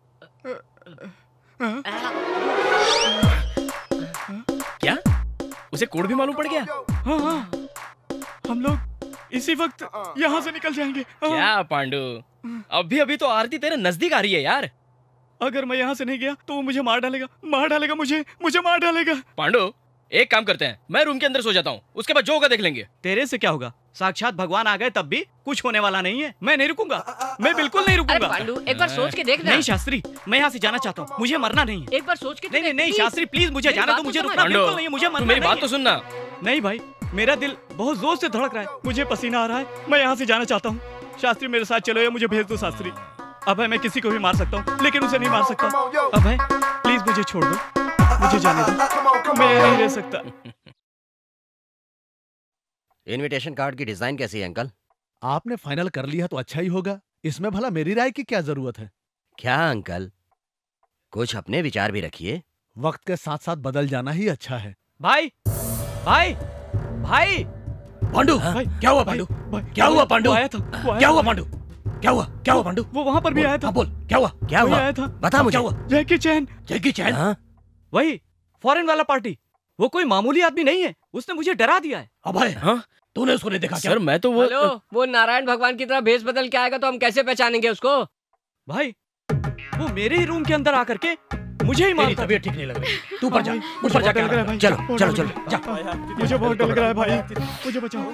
क्या? उसे कोड भी मालूम पड़ गया? हाँ हाँ, हम लोग इसी वक्त यहाँ से निकल जाएंगे। क्या पांडु, अभी अभी तो आरती तेरे नजदीक आ रही है यार। अगर मैं यहाँ से नहीं गया तो वो मुझे मार डालेगा, मार डालेगा मुझे, मुझे मार डालेगा। पांडु, एक काम करते हैं, मैं रूम के अंदर सो जाता हूँ, उसके बाद जो होगा देख लेंगे। तेरे से क्या होगा? साक्षात भगवान आ गए तब भी कुछ होने वाला नहीं है। मैं नहीं रुकूंगा, मैं बिल्कुल नहीं रुकूंगा। अरे पांडु, एक बार सोच के देखना। नहीं शास्त्री, मैं यहाँ से जाना चाहता हूँ, मुझे मरना नहीं है। एक बार सोच के नहीं नहीं नहीं शास्त्री, प्लीज मुझे जाना दो, मुझे रुकना बिल्कुल नहीं है, मुझे मरना नहीं है। मेरी बात तो सुनना। नहीं भाई, मेरा दिल बहुत जोर से धड़क रहा है, मुझे पसीना आ रहा है, मैं यहाँ से जाना चाहता हूँ। शास्त्री मेरे साथ चलो या मुझे भेज दो शास्त्री। अभय मैं किसी को भी मार सकता हूँ लेकिन उसे नहीं मार सकता। अभय प्लीज मुझे छोड़ दो, मुझे जाने दो, मैं नहीं रह सकता। इनविटेशन कार्ड की डिजाइन कैसी है अंकल? आपने फाइनल कर लिया तो अच्छा ही होगा। इसमें भला मेरी राय की क्या जरूरत है? क्या अंकल, कुछ अपने विचार भी रखिए। वक्त के साथ साथ बदल जाना ही अच्छा है। भाई भाई भाई पांडु, क्या हुआ पांडु? क्या हुआ पांडु? आया था, क्या हुआ पांडु? क्या हुआ? क्या हुआ पांडु? वो वहां पर भी आया था। बोल, क्या हुआ? क्या हुआ? आया था। बता मुझे। क्या हुआ? जैकी चैन। जैकी चैन? हाँ? वही फॉरेन वाला पार्टी। वो कोई मामूली आदमी नहीं है, उसने मुझे डरा दिया है। अभय, हाँ? तूने उसको नहीं देखा क्या? सर मैं तो वो हेलो, वो नारायण भगवान की तरह भेष बदल के आएगा तो हम कैसे पहचानेंगे उसको? भाई वो मेरे ही रूम के अंदर आकर के मुझे ही मारता। तबीयत ठीक नहीं लग रही। तू ऊपर जा, ऊपर जा कर भाई। चलो चलो चलो जा। मुझे बहुत डर लग रहा है भाई, मुझे बचाओ।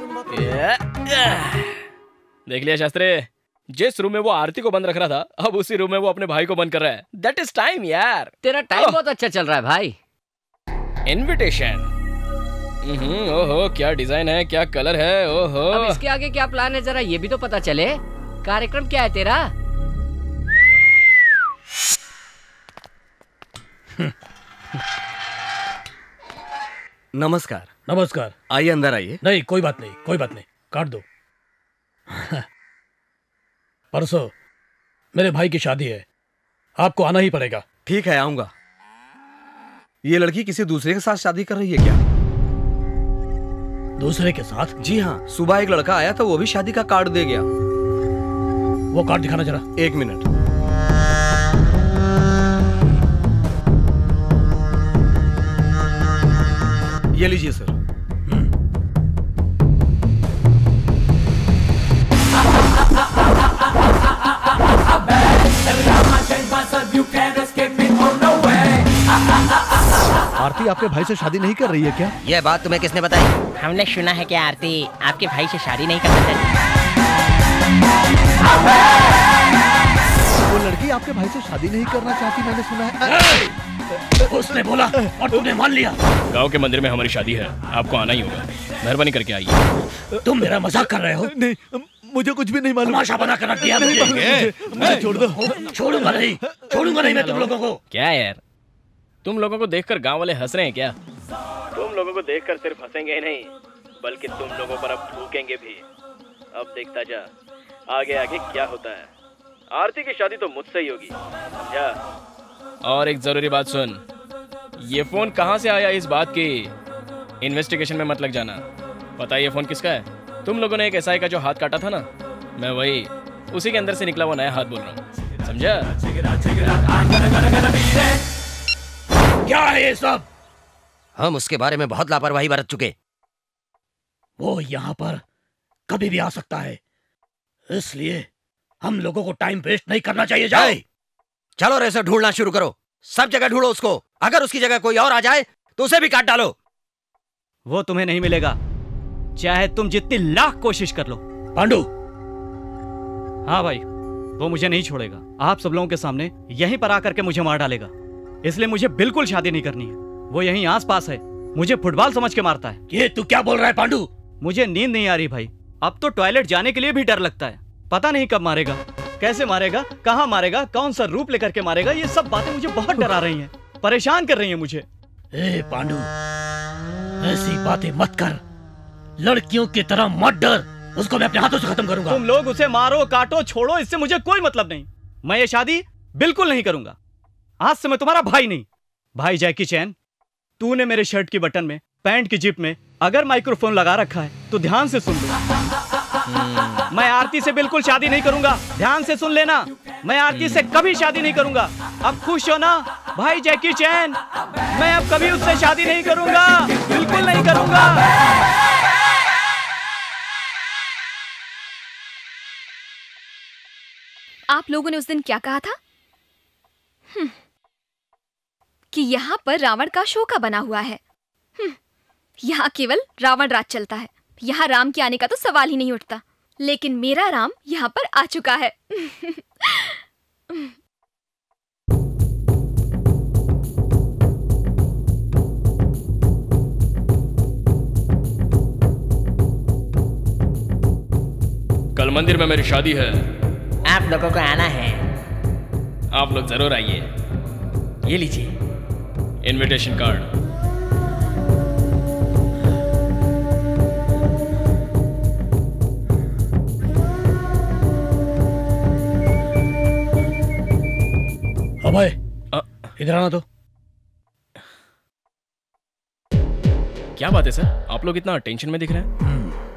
देख लिया शास्त्री, जिस रूम में वो आरती को बंद रख रहा था, अब उसी रूम में वो अपने भाई को बंद कर रहा है। दैट इज टाइम यार। तेरा टाइम बहुत अच्छा चल रहा है भाई। इनविटेशन, ओहो क्या डिजाइन है, क्या कलर है, ओहो। अब इसके आगे क्या प्लान है, जरा ये भी तो पता चले। कार्यक्रम क्या है तेरा? नमस्कार। नमस्कार। आइए अंदर आइए। नहीं, कोई बात नहीं, कोई बात नहीं, काट दो। परसों मेरे भाई की शादी है, आपको आना ही पड़ेगा। ठीक है, आऊंगा। ये लड़की किसी दूसरे के साथ शादी कर रही है क्या? दूसरे के साथ? जी हाँ, सुबह एक लड़का आया था, वो भी शादी का कार्ड दे गया। वो कार्ड दिखाना जरा। एक मिनट। ये लीजिए सर। आरती आपके भाई से शादी नहीं कर रही है क्या? यह बात तुम्हें किसने बताई? हमने सुना है कि आरती आपके भाई से शादी नहीं करना चाहती। वो लड़की आपके भाई से शादी नहीं करना चाहती, मैंने सुना है। उसने बोला और तूने मान लिया। गांव के मंदिर में हमारी शादी है, आपको आना ही होगा। मेहरबानी करके आइए। तुम मेरा मजाक कर रहे हो? नहीं, मुझे कुछ भी नहीं मालूम। तमाशा बना कर रख दिया मुझे। मुझे छोड़ दो। छोड़ूंगा नहीं, छोड़ूंगा नहीं मैं तुम लोगों को। क्या यार, तुम लोगों को देखकर गांव वाले हंस रहे हैं क्या? तुम लोगों को देखकर सिर्फ हंसेंगे ही नहीं, बल्कि तुम लोगों पर अब थूकेंगे भी। अब देखता जा आगे आगे क्या होता है। आरती की शादी तो मुझसे ही होगी, समझा? और एक जरूरी बात सुन, ये फोन कहाँ से आया इस बात की इन्वेस्टिगेशन में मत लग जाना। पता है ये फोन किसका है? तुम लोगों ने एक एसआई का जो हाथ काटा था ना, मैं वही, उसी के अंदर से निकला वो नया हाथ बोल रहा हूँ, समझा? क्या है ये सब? हम उसके बारे में बहुत लापरवाही बरत चुके। वो यहाँ पर कभी भी आ सकता है, इसलिए हम लोगों को टाइम वेस्ट नहीं करना चाहिए। जाओ चलो रेसे ढूंढना शुरू करो, सब जगह ढूंढो उसको। अगर उसकी जगह कोई और आ जाए तो उसे भी काट डालो। वो तुम्हें नहीं मिलेगा, चाहे तुम जितनी लाख कोशिश कर लो। पांडु। हाँ भाई, वो मुझे नहीं छोड़ेगा। आप सब लोगों के सामने यहीं पर आकर के मुझे मार डालेगा, इसलिए मुझे बिल्कुल शादी नहीं करनी है। वो यहीं आस पास है, मुझे फुटबॉल समझ के मारता है। ये तू क्या बोल रहा है पांडु? मुझे नींद नहीं आ रही भाई, अब तो टॉयलेट जाने के लिए भी डर लगता है। पता नहीं कब मारेगा, कैसे मारेगा, कहाँ मारेगा, कौन सा रूप लेकर के मारेगा। ये सब बातें मुझे बहुत डरा रही हैं, परेशान कर रही हैं मुझे। ए पांडु, ऐसी बातें मत कर, लड़कियों की तरह मत डर। उसको मैं अपने हाथों से खत्म करूंगा। तुम लोग उसे मारो, काटो, छोड़ो, इससे मुझे कोई मतलब नहीं। मैं ये शादी बिल्कुल नहीं करूंगा। आज से मैं तुम्हारा भाई नहीं। भाई जैकी चैन, तूने मेरे शर्ट की बटन में, पैंट की जिप में अगर माइक्रोफोन लगा रखा है तो ध्यान से सुन लो। मैं आरती से बिल्कुल शादी नहीं करूंगा, ध्यान से सुन लेना। मैं आरती से कभी शादी नहीं करूंगा। अब खुश हो ना भाई जैकी चैन? मैं अब कभी उससे शादी नहीं करूंगा, बिल्कुल नहीं करूंगा। आप लोगों ने उस दिन क्या कहा था? कि यहाँ पर रावण का शोका बना हुआ है। यहाँ केवल रावण राज चलता है, यहाँ राम के आने का तो सवाल ही नहीं उठता। लेकिन मेरा राम यहाँ पर आ चुका है। कल मंदिर में मेरी शादी है, आप लोगों को आना है। आप लोग जरूर आइए। ये लीजिए इनविटेशन कार्ड। अभय इधर आना तो। क्या बात है सर, आप लोग इतना टेंशन में दिख रहे हैं?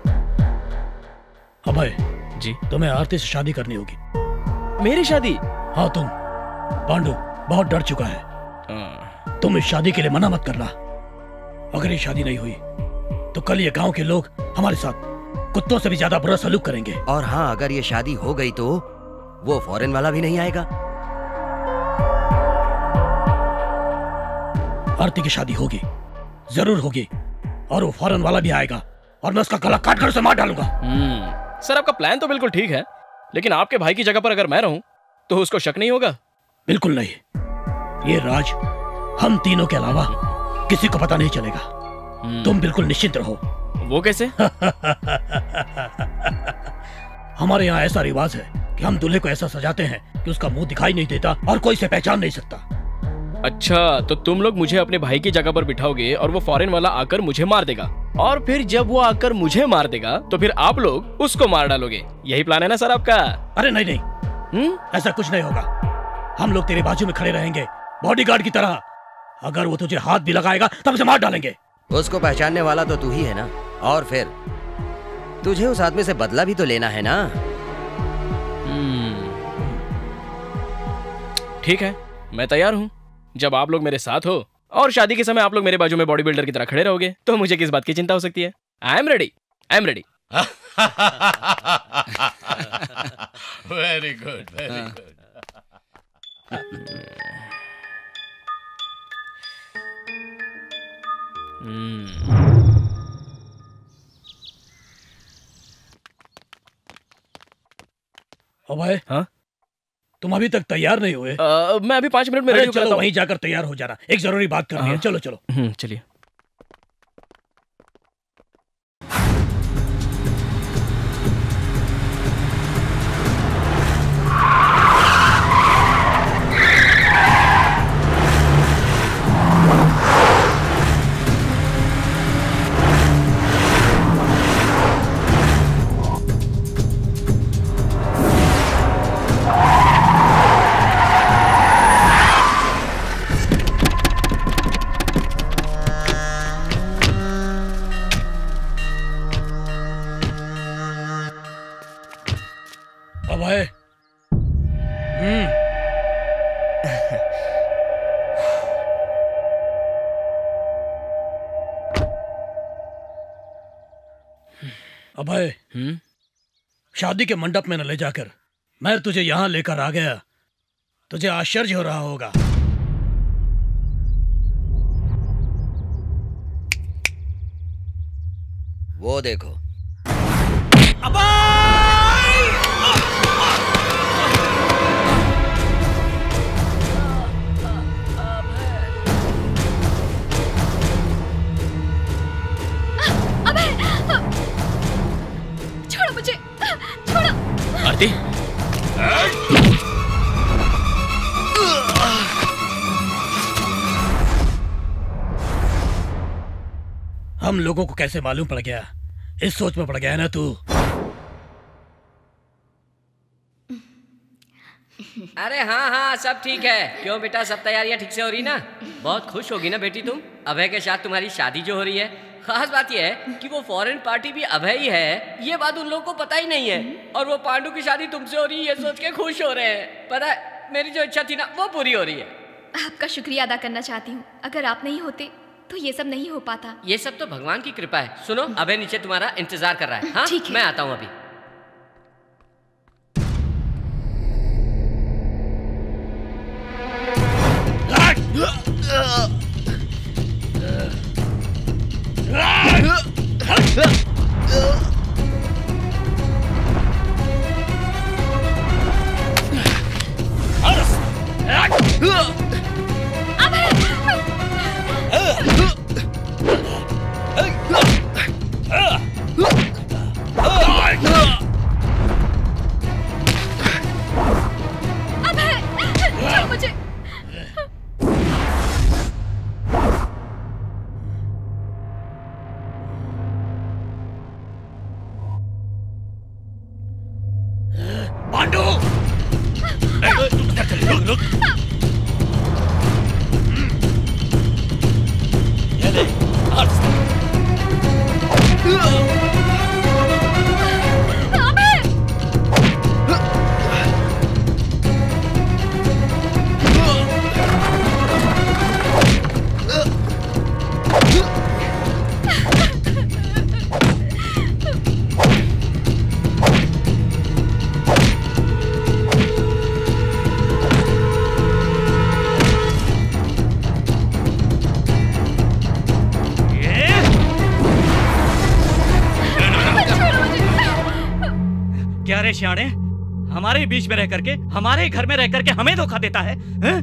अभय जी, तुम्हें आरती से शादी करनी होगी। मेरी शादी? हाँ तुम। पांडु बहुत डर चुका है। तुम इस शादी के लिए मना मत करना। अगर ये शादी नहीं हुई तो कल ये गांव के लोग हमारे साथ कुत्तों से भी ज्यादा बुरा सलूक करेंगे। और हाँ, अगर ये शादी हो गई तो वो फॉरेन वाला भी नहीं आएगा। आरती की शादी होगी, जरूर होगी, और वो फॉरेन वाला भी आएगा और मैं उसका गला काट कर उसे मार डालूंगा। हम्म, सर आपका प्लान तो बिल्कुल ठीक है, लेकिन आपके भाई की जगह पर अगर मैं रहूं तो उसको शक नहीं होगा? बिल्कुल नहीं। ये राज हम तीनों के अलावा किसी को पता नहीं चलेगा। तुम बिल्कुल निश्चिंत रहो। वो कैसे? हमारे यहाँ ऐसा रिवाज है कि हम दूल्हे को ऐसा सजाते हैं कि उसका मुंह दिखाई नहीं देता और कोई इसे पहचान नहीं सकता। अच्छा, तो तुम लोग मुझे अपने भाई की जगह पर बिठाओगे और वो फॉरेन वाला आकर मुझे मार देगा, और फिर जब वो आकर मुझे मार देगा तो फिर आप लोग उसको मार डालोगे। यही प्लान है ना सर आपका? अरे नहीं नहीं, हुँ? ऐसा कुछ नहीं होगा। हम लोग तेरे बाजू में खड़े रहेंगे बॉडीगार्ड की तरह। अगर वो तुझे हाथ भी लगाएगा तब उसे मार डालेंगे। उसको पहचानने वाला तो तू ही है ना, और फिर तुझे उस आदमी से बदला भी तो लेना है ना। ठीक है, मैं तैयार हूँ। जब आप लोग मेरे साथ हो और शादी के समय आप लोग मेरे बाजू में बॉडी बिल्डर की तरह खड़े रहोगे तो मुझे किस बात की चिंता हो सकती है? I am ready, I am ready. Very good, very good. Abhay, हाँ? तुम अभी तक तैयार नहीं हुए? आ, मैं अभी पांच मिनट में रेडी हो चलो वहीं जाकर तैयार हो जाना, एक जरूरी बात करनी है। चलो चलो। हम्म, चलिए। अभय, हम्म, अभय, हम्म, शादी के मंडप में न ले जाकर मैं तुझे यहाँ लेकर आ गया। तुझे आश्चर्य हो रहा होगा। वो देखो। छोड़ो मुझे, छोड़ो। आरती, हम लोगों को कैसे मालूम पड़ गया? इस सोच में पड़ गया है ना तू? अरे हाँ हाँ, सब ठीक है। क्यों बेटा, सब तैयारियां ठीक से हो रही ना? बहुत खुश होगी ना बेटी तुम, अभय के साथ तुम्हारी शादी जो हो रही है। खास बात यह है कि वो फॉरेन पार्टी भी अभय ही है, ये बात उन लोगों को पता ही नहीं है। और वो पांडु की शादी तुमसे हो रही है ये सोच के खुश हो रहे हैं। पता है, मेरी जो इच्छा थी ना वो पूरी हो रही है। आपका शुक्रिया अदा करना चाहती हूँ। अगर आप नहीं होते तो ये सब नहीं हो पाता। ये सब तो भगवान की कृपा है। सुनो, अभय नीचे तुम्हारा इंतजार कर रहा है। हाँ, ठीक है। मैं आता हूँ अभी। मुझे पांडु! रुक रुक सियाणे, हमारे बीच में रह करके, हमारे घर में रह करके हमें धोखा देता है, हैं?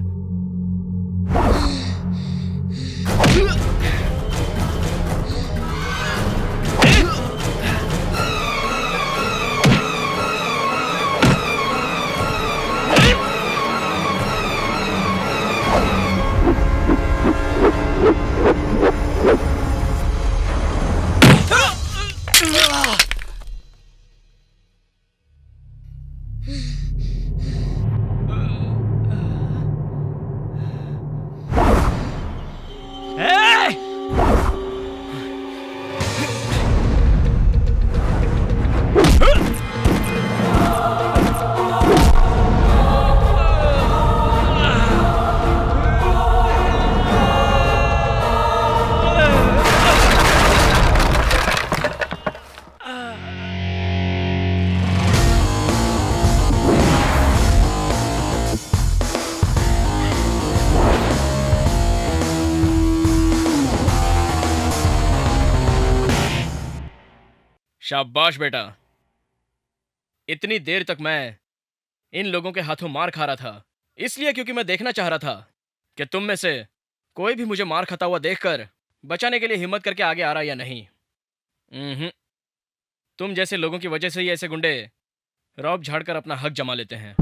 शाबाश बेटा। इतनी देर तक मैं इन लोगों के हाथों मार खा रहा था, इसलिए क्योंकि मैं देखना चाह रहा था कि तुम में से कोई भी मुझे मार खाता हुआ देखकर बचाने के लिए हिम्मत करके आगे आ रहा या नहीं। हम्म, तुम जैसे लोगों की वजह से ही ऐसे गुंडे रौब झाड़कर अपना हक जमा लेते हैं।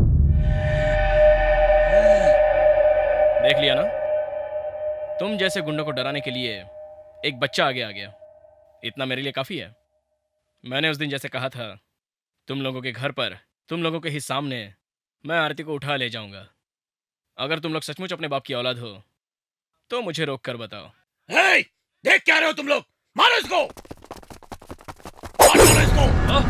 देख लिया ना, तुम जैसे गुंडों को डराने के लिए एक बच्चा आगे आ गया। इतना मेरे लिए काफी है। मैंने उस दिन जैसे कहा था, तुम लोगों के घर पर, तुम लोगों के ही सामने मैं आरती को उठा ले जाऊंगा। अगर तुम लोग सचमुच अपने बाप की औलाद हो तो मुझे रोक कर बताओ। hey, देख क्या रहे हो तुम लोग? मारो इसको! मारो इसको!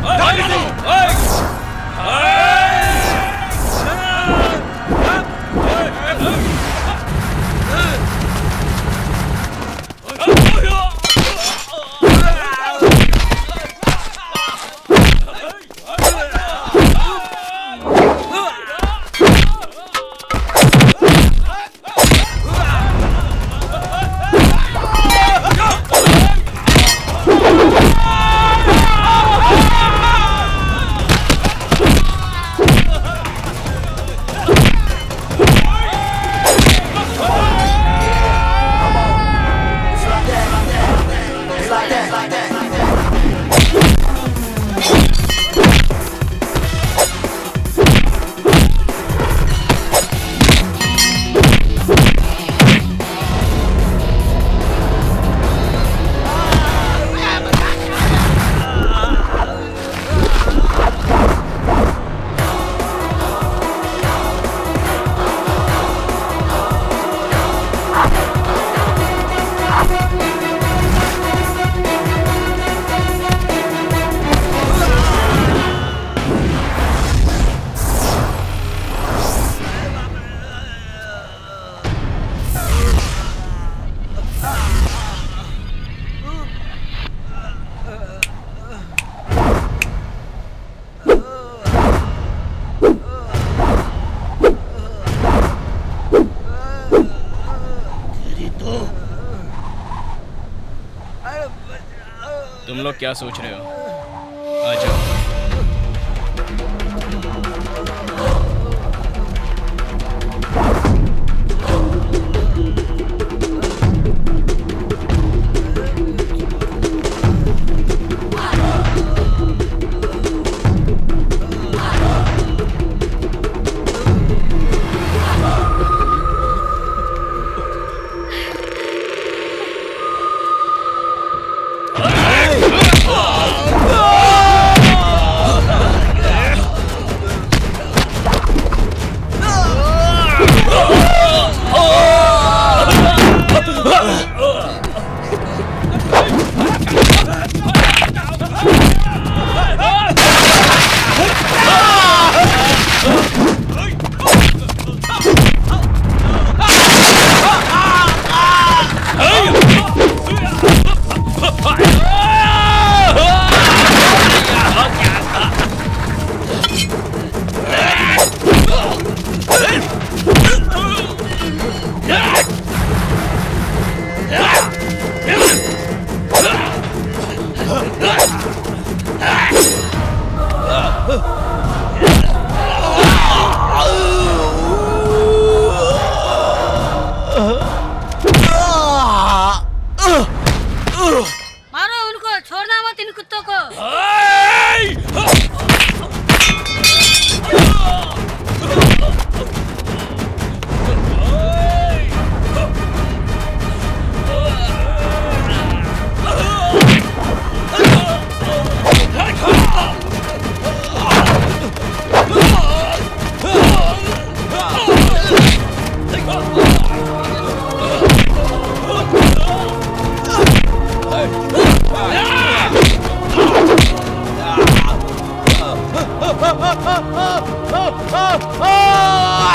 तुम लोग क्या सोच रहे हो? आ जाओ। Oh! Ah!